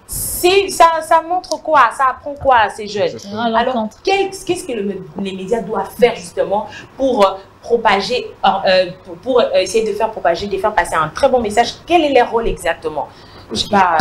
ça montre quoi, ça apprend quoi à ces jeunes. Alors, qu'est-ce que les médias doivent faire justement pour propager, pour essayer de faire propager, de faire passer un très bon message? Quel est leur rôle exactement? Je sais pas...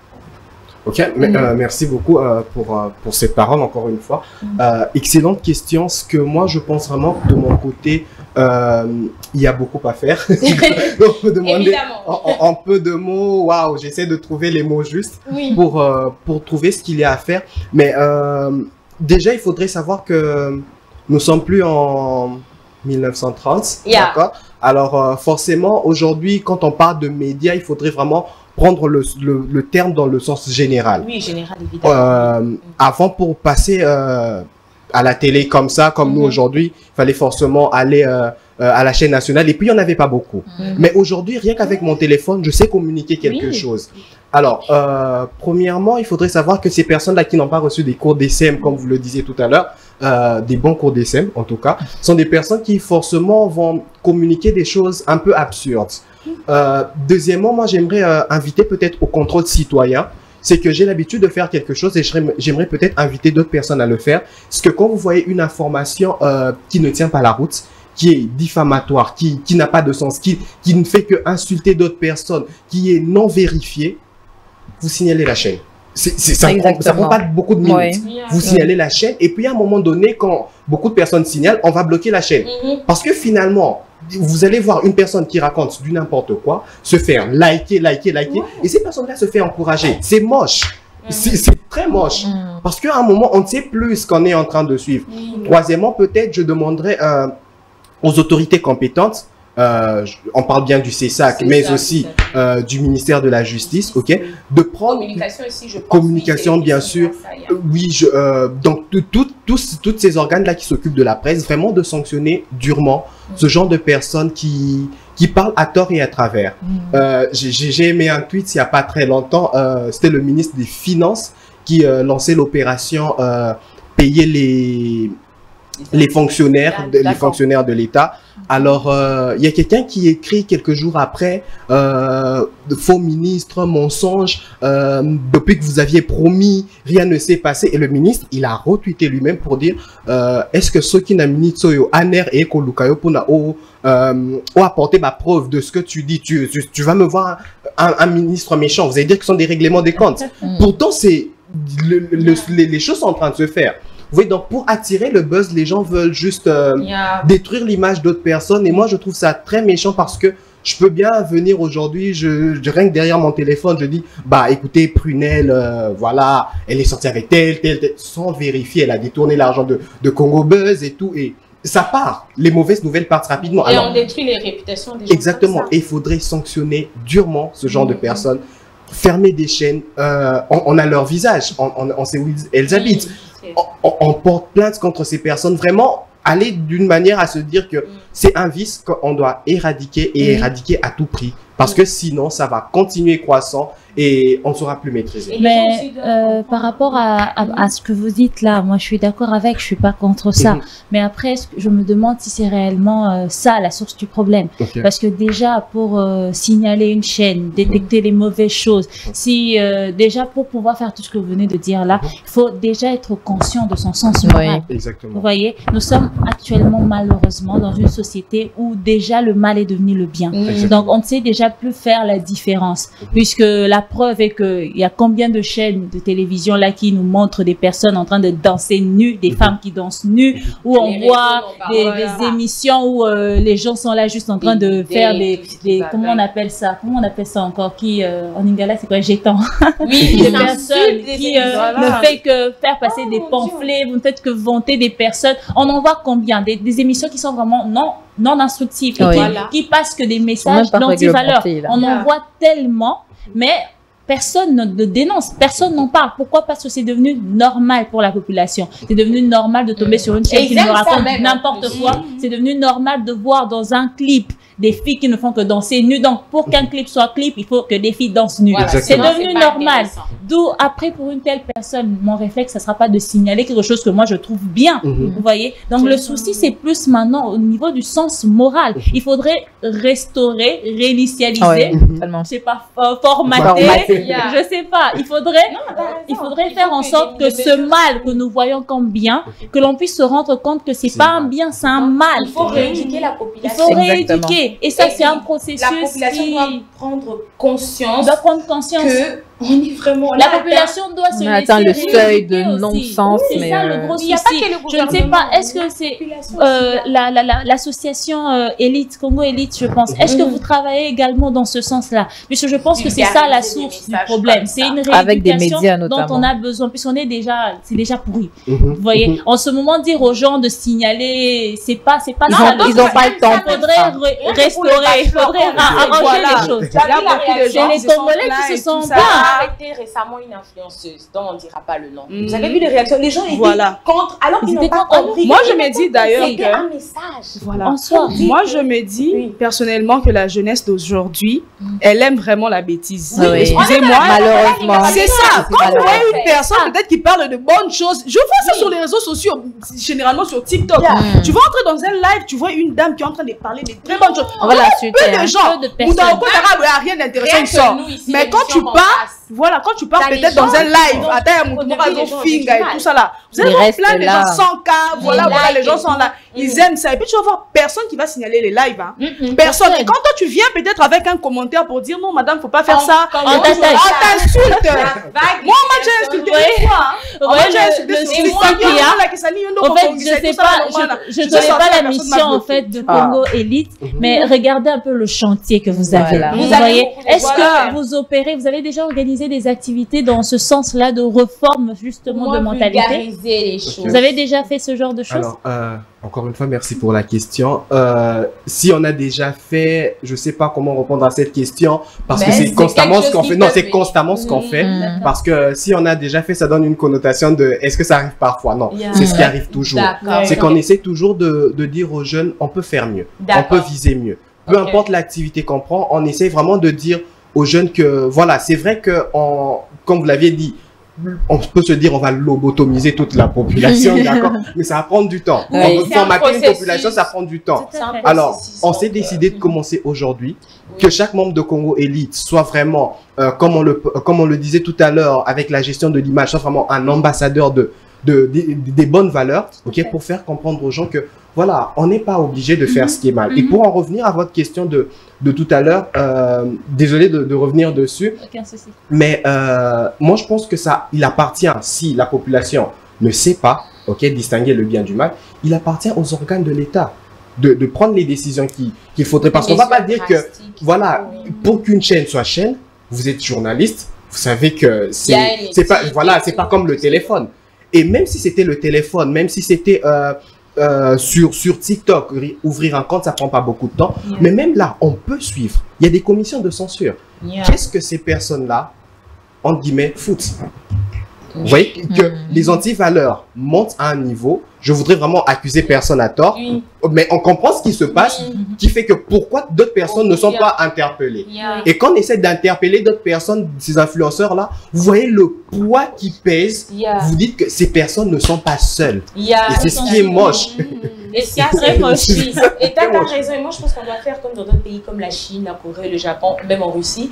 Ok, merci beaucoup pour cette parole encore une fois. Excellente question. Ce que moi je pense vraiment de mon côté, il y a beaucoup à faire. Donc, on peut demander en peu de mots, waouh, j'essaie de trouver les mots justes pour trouver ce qu'il y a à faire. Mais déjà, il faudrait savoir que nous sommes plus en 1930, d'accord? Alors, forcément, aujourd'hui, quand on parle de médias, il faudrait vraiment prendre le terme dans le sens général. Oui, général, évidemment. Avant, pour passer à la télé comme ça, comme nous aujourd'hui, il fallait forcément aller à la chaîne nationale et puis il n'y en avait pas beaucoup. Mais aujourd'hui, rien qu'avec mon téléphone, je sais communiquer quelque chose. Alors, premièrement, il faudrait savoir que ces personnes-là qui n'ont pas reçu des cours d'ECM, comme vous le disiez tout à l'heure, des bons cours d'ECM en tout cas, sont des personnes qui forcément vont communiquer des choses un peu absurdes. Deuxièmement, moi j'aimerais inviter peut-être au contrôle citoyen. C'est que j'ai l'habitude de faire quelque chose et j'aimerais peut-être inviter d'autres personnes à le faire. Parce que quand vous voyez une information qui ne tient pas la route, qui est diffamatoire, qui n'a pas de sens, qui ne fait que insulter d'autres personnes, qui est non vérifiée, vous signalez la chaîne. Ça prend pas beaucoup de minutes. Vous signalez la chaîne et puis à un moment donné, quand beaucoup de personnes signalent, on va bloquer la chaîne. Parce que finalement, vous allez voir une personne qui raconte du n'importe quoi, se faire liker, et ces personnes-là se font encourager. C'est moche. C'est très moche. Parce qu'à un moment, on ne sait plus ce qu'on est en train de suivre. Troisièmement, peut-être, je demanderais aux autorités compétentes, on parle bien du CESAC, mais aussi du ministère de la Justice, ok, de prendre communication ici, je pense, communication bien sûr, donc tous ces organes-là qui s'occupent de la presse, vraiment de sanctionner durement ce genre de personnes qui parlent à tort et à travers. J'ai aimé un tweet il n'y a pas très longtemps, c'était le ministre des Finances qui lançait l'opération payer les fonctionnaires de l'État. Alors, il y a quelqu'un qui écrit quelques jours après, faux ministre, mensonge, depuis que vous aviez promis, rien ne s'est passé. Et le ministre, il a retweeté lui-même pour dire, est-ce que ceux qui n'ont mis Tsoyo, Aner et Kolukayo pour ont apporté ma preuve de ce que tu dis, tu vas me voir un ministre méchant, vous allez dire que ce sont des règlements des comptes. Pourtant, c'est les choses sont en train de se faire. Vous voyez, donc pour attirer le buzz, les gens veulent juste détruire l'image d'autres personnes. Et moi, je trouve ça très méchant parce que je peux bien venir aujourd'hui, je rien que derrière mon téléphone, je dis, bah écoutez, Prunelle, voilà, elle est sortie avec tel, sans vérifier, elle a détourné l'argent de Congo Buzz et tout. Et ça part. Les mauvaises nouvelles partent rapidement. Et alors, on détruit les réputations des gens. Exactement. Et il faudrait sanctionner durement ce genre de personnes. Fermer des chaînes. On a leur visage. On sait où elles habitent. On porte plainte contre ces personnes. Vraiment, aller d'une manière à se dire que c'est un vice qu'on doit éradiquer et éradiquer à tout prix. Parce que sinon, ça va continuer croissant et on ne saura plus maîtriser. Mais par rapport à ce que vous dites là, moi je suis d'accord avec, je suis pas contre ça. Mais après, je me demande si c'est réellement ça la source du problème. Parce que déjà, pour signaler une chaîne, détecter les mauvaises choses, si déjà pour pouvoir faire tout ce que vous venez de dire là, il faut déjà être conscient de son sens moral. Exactement. Vous voyez, nous sommes actuellement malheureusement dans une société où déjà le mal est devenu le bien. Donc on ne sait déjà plus faire la différence, puisque la preuve est qu'il y a combien de chaînes de télévision là qui nous montrent des personnes en train de danser nues, des femmes qui dansent nues, où on voit des émissions où les gens sont là juste en train de faire des comment on appelle ça encore, qui en lingala c'est quoi, jetant, des personnes qui ne fait que faire passer des pamphlets, vous ne faites que vanter des personnes. On en voit combien des émissions qui sont vraiment non instructives, qui passent que des messages d'anti-valeurs. On en voit tellement, mais personne ne dénonce, personne n'en parle. Pourquoi? Parce que c'est devenu normal pour la population. C'est devenu normal de tomber sur une chaîne qui nous raconte n'importe quoi. C'est devenu normal de voir dans un clip des filles qui ne font que danser nues. Donc, pour qu'un clip soit clip, il faut que des filles dansent nues. C'est devenu normal. D'où, après, pour une telle personne, mon réflexe, ça ne sera pas de signaler quelque chose que moi, je trouve bien. Vous voyez? Donc, le souci, c'est plus maintenant au niveau du sens moral. Il faudrait restaurer, réinitialiser, je sais pas, formater, je sais pas. Il faudrait faire en sorte que ce mal que nous voyons comme bien, que l'on puisse se rendre compte que c'est pas un bien, c'est un mal. Il faut rééduquer la population. Il faut rééduquer. Et ça, c'est un processus la population doit prendre conscience, que on est vraiment... La population doit se laisser atteint le seuil de rééduquer non-sens. aussi. C'est ça le gros souci. Je ne sais pas, est-ce que c'est l'association Élite, Congo Élite, je pense. Est-ce que vous travaillez également dans ce sens-là? Puisque je pense que c'est ça la source du problème. C'est une avec des médias rééducation notamment dont on a besoin, puisqu'on est déjà, c'est déjà pourri. Vous voyez, en ce moment, dire aux gens de signaler, c'est pas ça. Ils n'ont pas le temps. Il faudrait restaurer, il faudrait arranger les choses. C'est les Congolais qui se sont bien. Arrêté récemment une influenceuse dont on ne dira pas le nom. Vous avez vu les réactions? Les gens étaient contre, alors qu'ils n'ont pas compris. Moi, je me dis d'ailleurs C'était un message. Voilà. En Moi, je me dis personnellement que la jeunesse d'aujourd'hui, elle aime vraiment la bêtise. Oui. Excusez-moi. Malheureusement. C'est ça. Quand vous voyez une personne peut-être qui parle de bonnes choses, je vois ça sur les réseaux sociaux, généralement sur TikTok. Tu vas entrer dans un live, tu vois une dame qui est en train de parler de très bonnes choses. On va la suivre. Peu de gens. Ou dans le côté arabe, il n'y a rien d'intéressant qui sort. Mais quand tu pars, voilà, quand tu pars peut-être dans un live, attends, Finga et tout ça là, vous allez voir plein de gens 100K, voilà, les gens sont là, ils aiment ça. Et puis tu vas voir personne qui va signaler les lives. Personne. Et quand toi tu viens peut-être avec un commentaire pour dire non, madame, faut pas faire ça, on t'insulte. Moi, j'ai insulté une fois. Moi, j'ai insulté en fait, je ne connais pas la mission en fait de Congo Élite, mais regardez un peu le chantier que vous avez là. Vous voyez, est-ce que vous opérez, vous avez déjà organisé des activités dans ce sens-là de réforme justement de mentalité? Les choses. Vous avez déjà fait ce genre de choses? Alors, encore une fois, merci pour la question. Si on a déjà fait, je sais pas comment répondre à cette question, parce que c'est constamment ce qu'on fait. Non, c'est constamment ce qu'on fait. Parce que si on a déjà fait, ça donne une connotation de est-ce que ça arrive parfois? Non, c'est ce qui arrive toujours. C'est qu'on essaie toujours de dire aux jeunes, on peut faire mieux, on peut viser mieux. Peu importe l'activité qu'on prend, on essaie vraiment de dire aux jeunes que, voilà, c'est vrai que, comme vous l'aviez dit, on peut se dire on va lobotomiser toute la population, d'accord, mais ça va prendre du temps. Formater une population, ça prend du temps. Alors, on s'est décidé de commencer aujourd'hui, que chaque membre de Congo Élite soit vraiment, comme on le disait tout à l'heure, avec la gestion de l'image, soit vraiment un ambassadeur des bonnes valeurs, pour faire comprendre aux gens que, voilà, on n'est pas obligé de faire ce qui est mal. Et pour en revenir à votre question de tout à l'heure, désolé de revenir dessus. Aucun souci. Mais moi, je pense que il appartient, si la population ne sait pas, distinguer le bien du mal, il appartient aux organes de l'État de prendre les décisions qu'il faudrait. Parce qu'on ne va pas dire que, voilà, pour qu'une chaîne soit chaîne, vous êtes journaliste, vous savez que c'est pas comme le téléphone. Et même si c'était le téléphone, même si c'était sur TikTok, ouvrir un compte, ça prend pas beaucoup de temps. Mais même là, on peut suivre. Il y a des commissions de censure. Qu'est-ce que ces personnes-là, entre guillemets, foutent? Vous voyez que les antivaleurs montent à un niveau. Je voudrais vraiment accuser personne à tort, mais on comprend ce qui se passe, qui fait que pourquoi d'autres personnes ne sont pas interpellées. Et quand on essaie d'interpeller d'autres personnes, ces influenceurs-là, vous voyez le poids qui pèse. Vous dites que ces personnes ne sont pas seules. Et c'est ce qui est moche. Et c'est très moche. Et tu as raison. Et moi, je pense qu'on doit faire comme dans d'autres pays comme la Chine, la Corée, le Japon, même en Russie.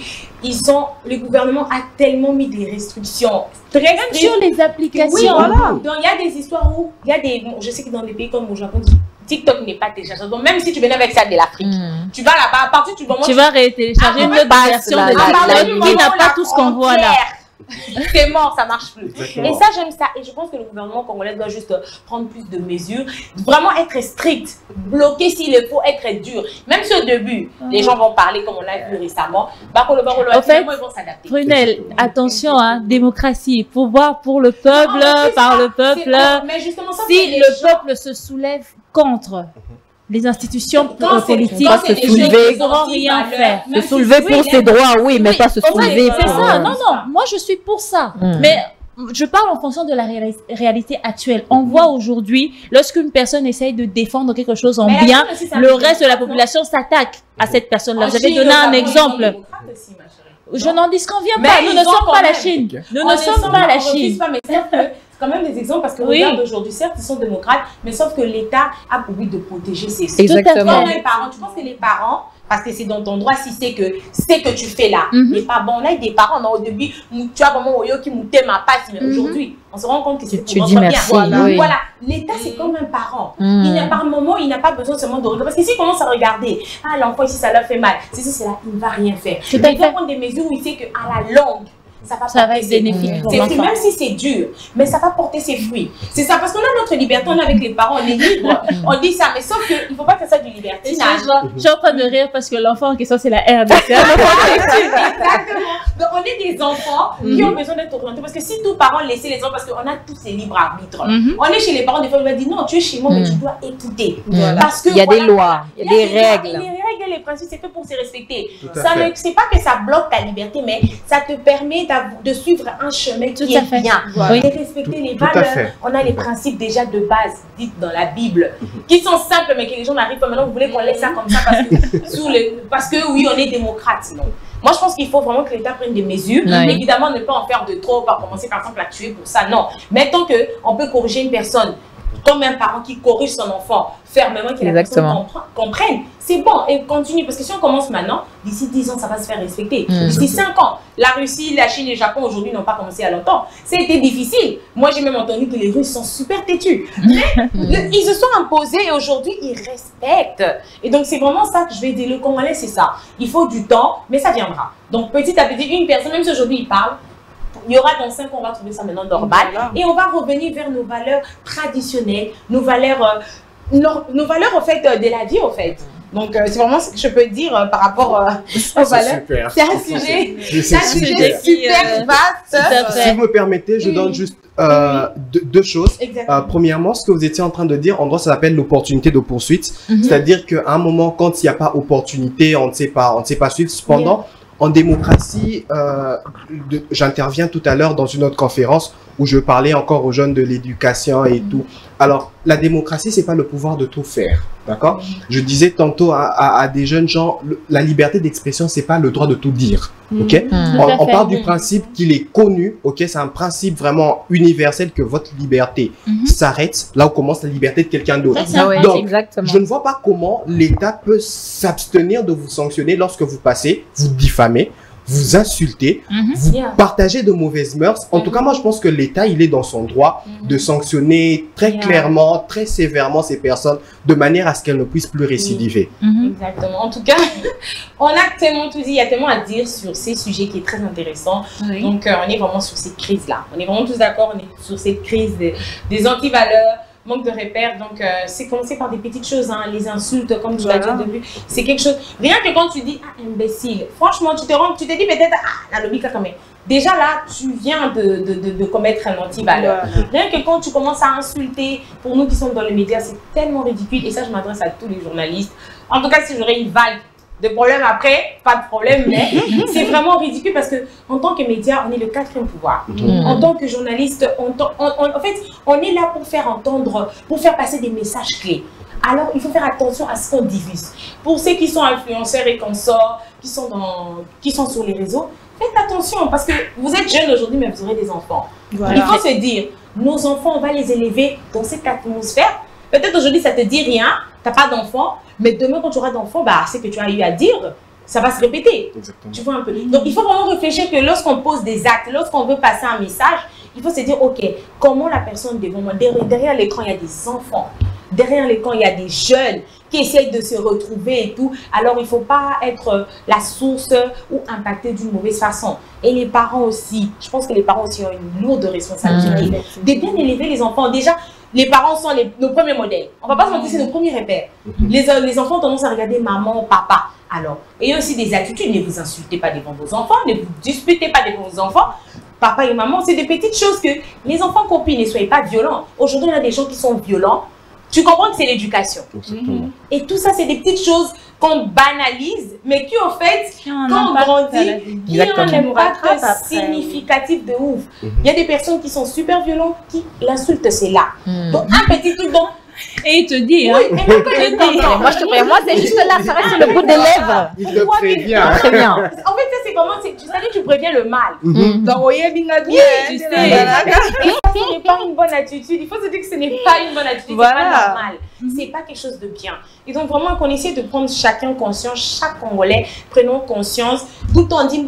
Le gouvernement a tellement mis des restrictions très même sur les applications. Oui, voilà. Donc, il y a des histoires où il y a des... je sais que dans des pays comme au Japon, TikTok n'est pas téléchargeable. Donc, même si tu venais avec ça de l'Afrique, tu vas là-bas, à partir du moment tu vas télécharger une autre version de TikTok qui n'a pas tout ce qu'on voit là. C'est mort, ça marche plus. Exactement. Et ça, j'aime ça. Et je pense que le gouvernement congolais doit juste prendre plus de mesures, vraiment être strict, bloquer s'il le faut, être dur. Même si au début, les gens vont parler comme on l'a vu récemment, en fait, ils vont s'adapter. Prunelle, attention, hein, démocratie, pouvoir pour le peuple, par le peuple. Mais justement, ça, si le peuple se soulève contre les institutions politiques, se soulever, ils n'auront rien faire. Se soulever pour ses droits, oui, mais pas se soulever pour... C'est ça, non, moi je suis pour ça. Mais je parle en fonction de la réalité actuelle. On voit aujourd'hui, lorsqu'une personne essaye de défendre quelque chose en bien, le reste de la population s'attaque à cette personne-là. Vous avez donné un exemple. Je n'en disconviens pas. Nous ne sommes pas la Chine. Nous ne sommes pas la Chine. Quand même des exemples parce que regarde aujourd'hui, certes ils sont démocrates, mais sauf que l'État a pour but de protéger ses citoyens. Exactement. Les parents, tu penses que les parents, parce que c'est dans ton droit, si c'est que tu fais là, mais pas bon. On a des parents, au début, tu as vraiment Oyo qui moutait ma passe, mais aujourd'hui, on se rend compte que c'est tu dis merci. Bien. Voilà, l'État c'est comme un parent. Il n'y a pas un moment, il n'a pas besoin seulement de regarder. Parce que s'il commence à regarder, l'enfant ici ça leur fait mal, c'est là, il ne va rien faire. Il va prendre des mesures où il sait qu'à la longue, ça va être bénéfique pour C'est l'enfant. même si c'est dur, mais ça va porter ses fruits. C'est ça, parce qu'on a notre liberté, on est avec les parents, on est libre, on dit ça, mais sauf qu'il ne faut pas que ça du libertinage. Je suis en train de rire parce que l'enfant en question, c'est la RDC. Exactement. Donc, on est des enfants qui ont besoin d'être orientés. Parce que si tous parents laissaient les enfants, parce qu'on a tous ces libres arbitres. On est chez les parents, des fois, on va dire non, tu es chez moi, mais tu dois écouter. Parce que, Il y a des lois, il y a des règles. Les règles et les principes, c'est fait pour se respecter. Tout à Ça fait. ne, c'est pas que ça bloque ta liberté, mais ça te permet de suivre un chemin qui à est fait. bien. Oui. De respecter les Tout à valeurs. fait. On a les principes déjà de base, dites dans la Bible, qui sont simples, mais que les gens n'arrivent pas. Maintenant, vous voulez qu'on laisse ça comme ça parce que oui, on est démocrate. Non. Moi, je pense qu'il faut vraiment que l'État prenne des mesures. Oui. Évidemment, ne pas en faire de trop, pas commencer par exemple à tuer pour ça. Non. Mais tant qu'on peut corriger une personne, comme un parent qui corrige son enfant fermement, que la personne comprenne, c'est bon et continue. Parce que si on commence maintenant, d'ici 10 ans, ça va se faire respecter. D'ici 5 ans, la Russie, la Chine et le Japon aujourd'hui n'ont pas commencé à longtemps. C'était difficile. Moi, j'ai même entendu que les Russes sont super têtus. Mais ils se sont imposés et aujourd'hui, ils respectent. Et donc, c'est vraiment ça que je vais dire. Le Congolais, c'est ça. Il faut du temps, mais ça viendra. Donc, petit à petit, une personne, même si aujourd'hui il parle, il y aura dans 5 ans, on va trouver ça maintenant normal. Voilà. Et on va revenir vers nos valeurs traditionnelles, nos valeurs en fait, de la vie, en fait. Donc, c'est vraiment ce que je peux dire par rapport aux valeurs. Super. C'est un sujet, C'est un sujet super vaste. Si vous me permettez, je donne juste deux choses. Exactement. Premièrement, ce que vous étiez en train de dire, en droit, ça s'appelle l'opportunité de poursuite. C'est-à-dire qu'à un moment, quand il n'y a pas opportunité, on ne sait pas suivre. Cependant, en démocratie, j'interviens tout à l'heure dans une autre conférence où je parlais encore aux jeunes de l'éducation et tout. Alors, la démocratie, c'est pas le pouvoir de tout faire, d'accord? Je disais tantôt à des jeunes gens, la liberté d'expression, c'est pas le droit de tout dire, ok? On parle du principe qu'il est connu, ok? C'est un principe vraiment universel que votre liberté s'arrête là où commence la liberté de quelqu'un d'autre. Donc, exactement. je ne vois pas comment l'État peut s'abstenir de vous sanctionner lorsque vous passez, vous diffamez, vous insultez, vous partagez de mauvaises mœurs. En tout cas, moi, je pense que l'État, il est dans son droit de sanctionner très clairement, très sévèrement ces personnes de manière à ce qu'elles ne puissent plus récidiver. Exactement. En tout cas, on a tellement tout dit, il y a tellement à dire sur ces sujets qui est très intéressant. Oui. Donc, on est vraiment sur cette crise-là. On est vraiment tous d'accord, on est sur cette crise des antivaleurs, manque de repères. Donc, c'est commencé par des petites choses, hein, les insultes, comme je l'ai dit au début. C'est quelque chose. Rien que quand tu dis, ah, imbécile, franchement, tu te dis peut-être, ah, la lobica quand même. Déjà là, tu viens de commettre un antivaleur. Rien que quand tu commences à insulter, pour nous qui sommes dans les médias, c'est tellement ridicule. Et ça, je m'adresse à tous les journalistes. En tout cas, si j'aurais une vague de problèmes après, pas de problème, mais c'est vraiment ridicule parce que en tant que média, on est le 4e pouvoir. En tant que journaliste, en fait, on est là pour faire entendre, pour faire passer des messages clés. Alors, il faut faire attention à ce qu'on diffuse. Pour ceux qui sont influenceurs et consorts, qui sont sur les réseaux, faites attention parce que vous êtes jeunes aujourd'hui, mais vous aurez des enfants. Voilà. Il faut se dire, nos enfants, on va les élever dans cette atmosphère. Peut-être aujourd'hui, ça te dit rien, tu n'as pas d'enfant, mais demain, quand tu auras d'enfants, bah, ce que tu as eu à dire, ça va se répéter. Exactement. Tu vois un peu. Donc, il faut vraiment réfléchir que lorsqu'on pose des actes, lorsqu'on veut passer un message, il faut se dire, OK, comment la personne devant moi, derrière l'écran, il y a des enfants. Derrière l'écran, il y a des jeunes qui essayent de se retrouver et tout. Alors, il ne faut pas être la source ou impacter d'une mauvaise façon. Et les parents aussi, je pense que les parents aussi ont une lourde responsabilité de bien élever les enfants. Déjà, les parents sont nos premiers modèles. On ne va pas se mentir, c'est nos premiers repères. Les enfants ont tendance à regarder maman, papa. Alors, ayez aussi des attitudes. Ne vous insultez pas devant vos enfants, ne vous disputez pas devant vos enfants. Papa et maman, c'est des petites choses que les enfants copient. Ne soyez pas violents. Aujourd'hui, on a des gens qui sont violents. Tu comprends que c'est l'éducation. Et tout ça, c'est des petites choses qu'on banalise, mais qui, au fait, quand on grandit, qui ont un impact significatif de ouf. Il y a des personnes qui sont super violentes, qui l'insultent, c'est là. Donc, un petit truc dont... Et il te dit, hein. Oui, et même quand il dit, Moi, je te préviens, moi, c'est juste là, ça reste sur le bout des lèvres. Il te prévient. Très bien. En fait, ça, c'est comment, tu sais, tu préviens le mal. Donc, oui, tu sais. Et ça, ce n'est pas une bonne attitude. Il faut se dire que ce n'est pas une bonne attitude, Voilà. c'est pas normal. C'est pas quelque chose de bien. Et donc, vraiment, qu'on essaie de prendre chacun conscience, chaque Congolais, prenons conscience. Tout en dit,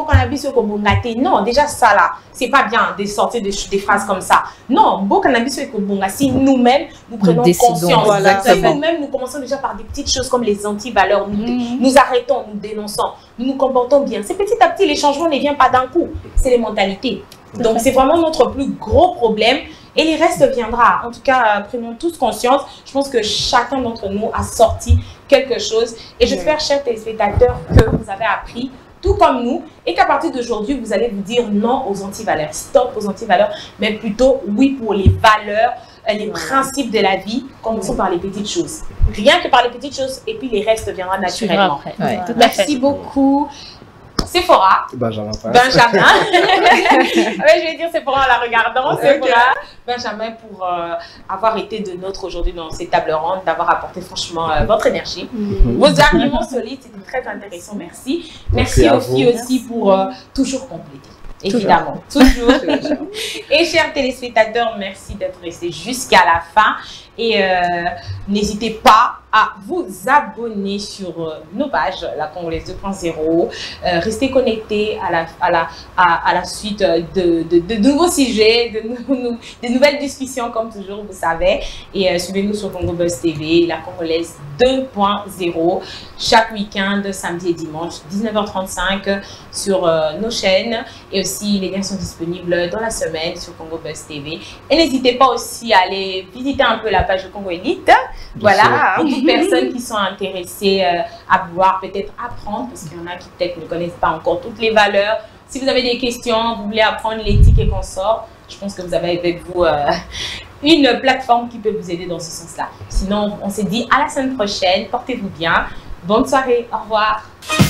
non, déjà ça là, c'est pas bien de sortir des phrases comme ça. Non, si nous-mêmes, nous prenons conscience. Voilà, Si nous-mêmes, nous commençons déjà par des petites choses comme les antivaleurs. Nous arrêtons, nous dénonçons. nous nous comportons bien. C'est petit à petit, les changements ne viennent pas d'un coup. C'est les mentalités. Donc, c'est vraiment notre plus gros problème. Et les restes viendra. En tout cas, prenons tous conscience. Je pense que chacun d'entre nous a sorti quelque chose. Et j'espère, chers téléspectateurs, que vous avez appris, tout comme nous, et qu'à partir d'aujourd'hui, vous allez vous dire non aux antivaleurs, stop aux antivaleurs, mais plutôt oui pour les valeurs, les principes de la vie, commençons par les petites choses. Rien que par les petites choses, et puis les restes viendront naturellement. Merci beaucoup. Sephora. Benjamin. Benjamin. Je vais dire Sephora en la regardant. Sephora. Benjamin pour avoir été de nôtre aujourd'hui dans cette table ronde, d'avoir apporté franchement votre énergie. Vos arguments solides, c'était très intéressant. Merci. Merci aux filles aussi pour toujours compléter. Évidemment, toujours. Et chers téléspectateurs, merci d'être restés jusqu'à la fin. Et n'hésitez pas à vous abonner sur nos pages, la Congolaise 2.0. Restez connectés à la suite de nouveaux sujets, de nouvelles discussions, comme toujours, vous savez. Et suivez-nous sur Congo Buzz TV, la Congolaise 2.0, chaque week-end, samedi et dimanche, 19h35 sur nos chaînes. Et aussi, les liens sont disponibles dans la semaine sur Congo Buzz TV. Et n'hésitez pas aussi à aller visiter un peu la page de Congo Elite. Voilà, pour toutes personnes qui sont intéressées à vouloir peut-être apprendre, parce qu'il y en a qui peut-être ne connaissent pas encore toutes les valeurs. Si vous avez des questions, vous voulez apprendre l'éthique et consort, je pense que vous avez avec vous une plateforme qui peut vous aider dans ce sens-là. Sinon, on se dit à la semaine prochaine. Portez-vous bien. Bonne soirée. Au revoir.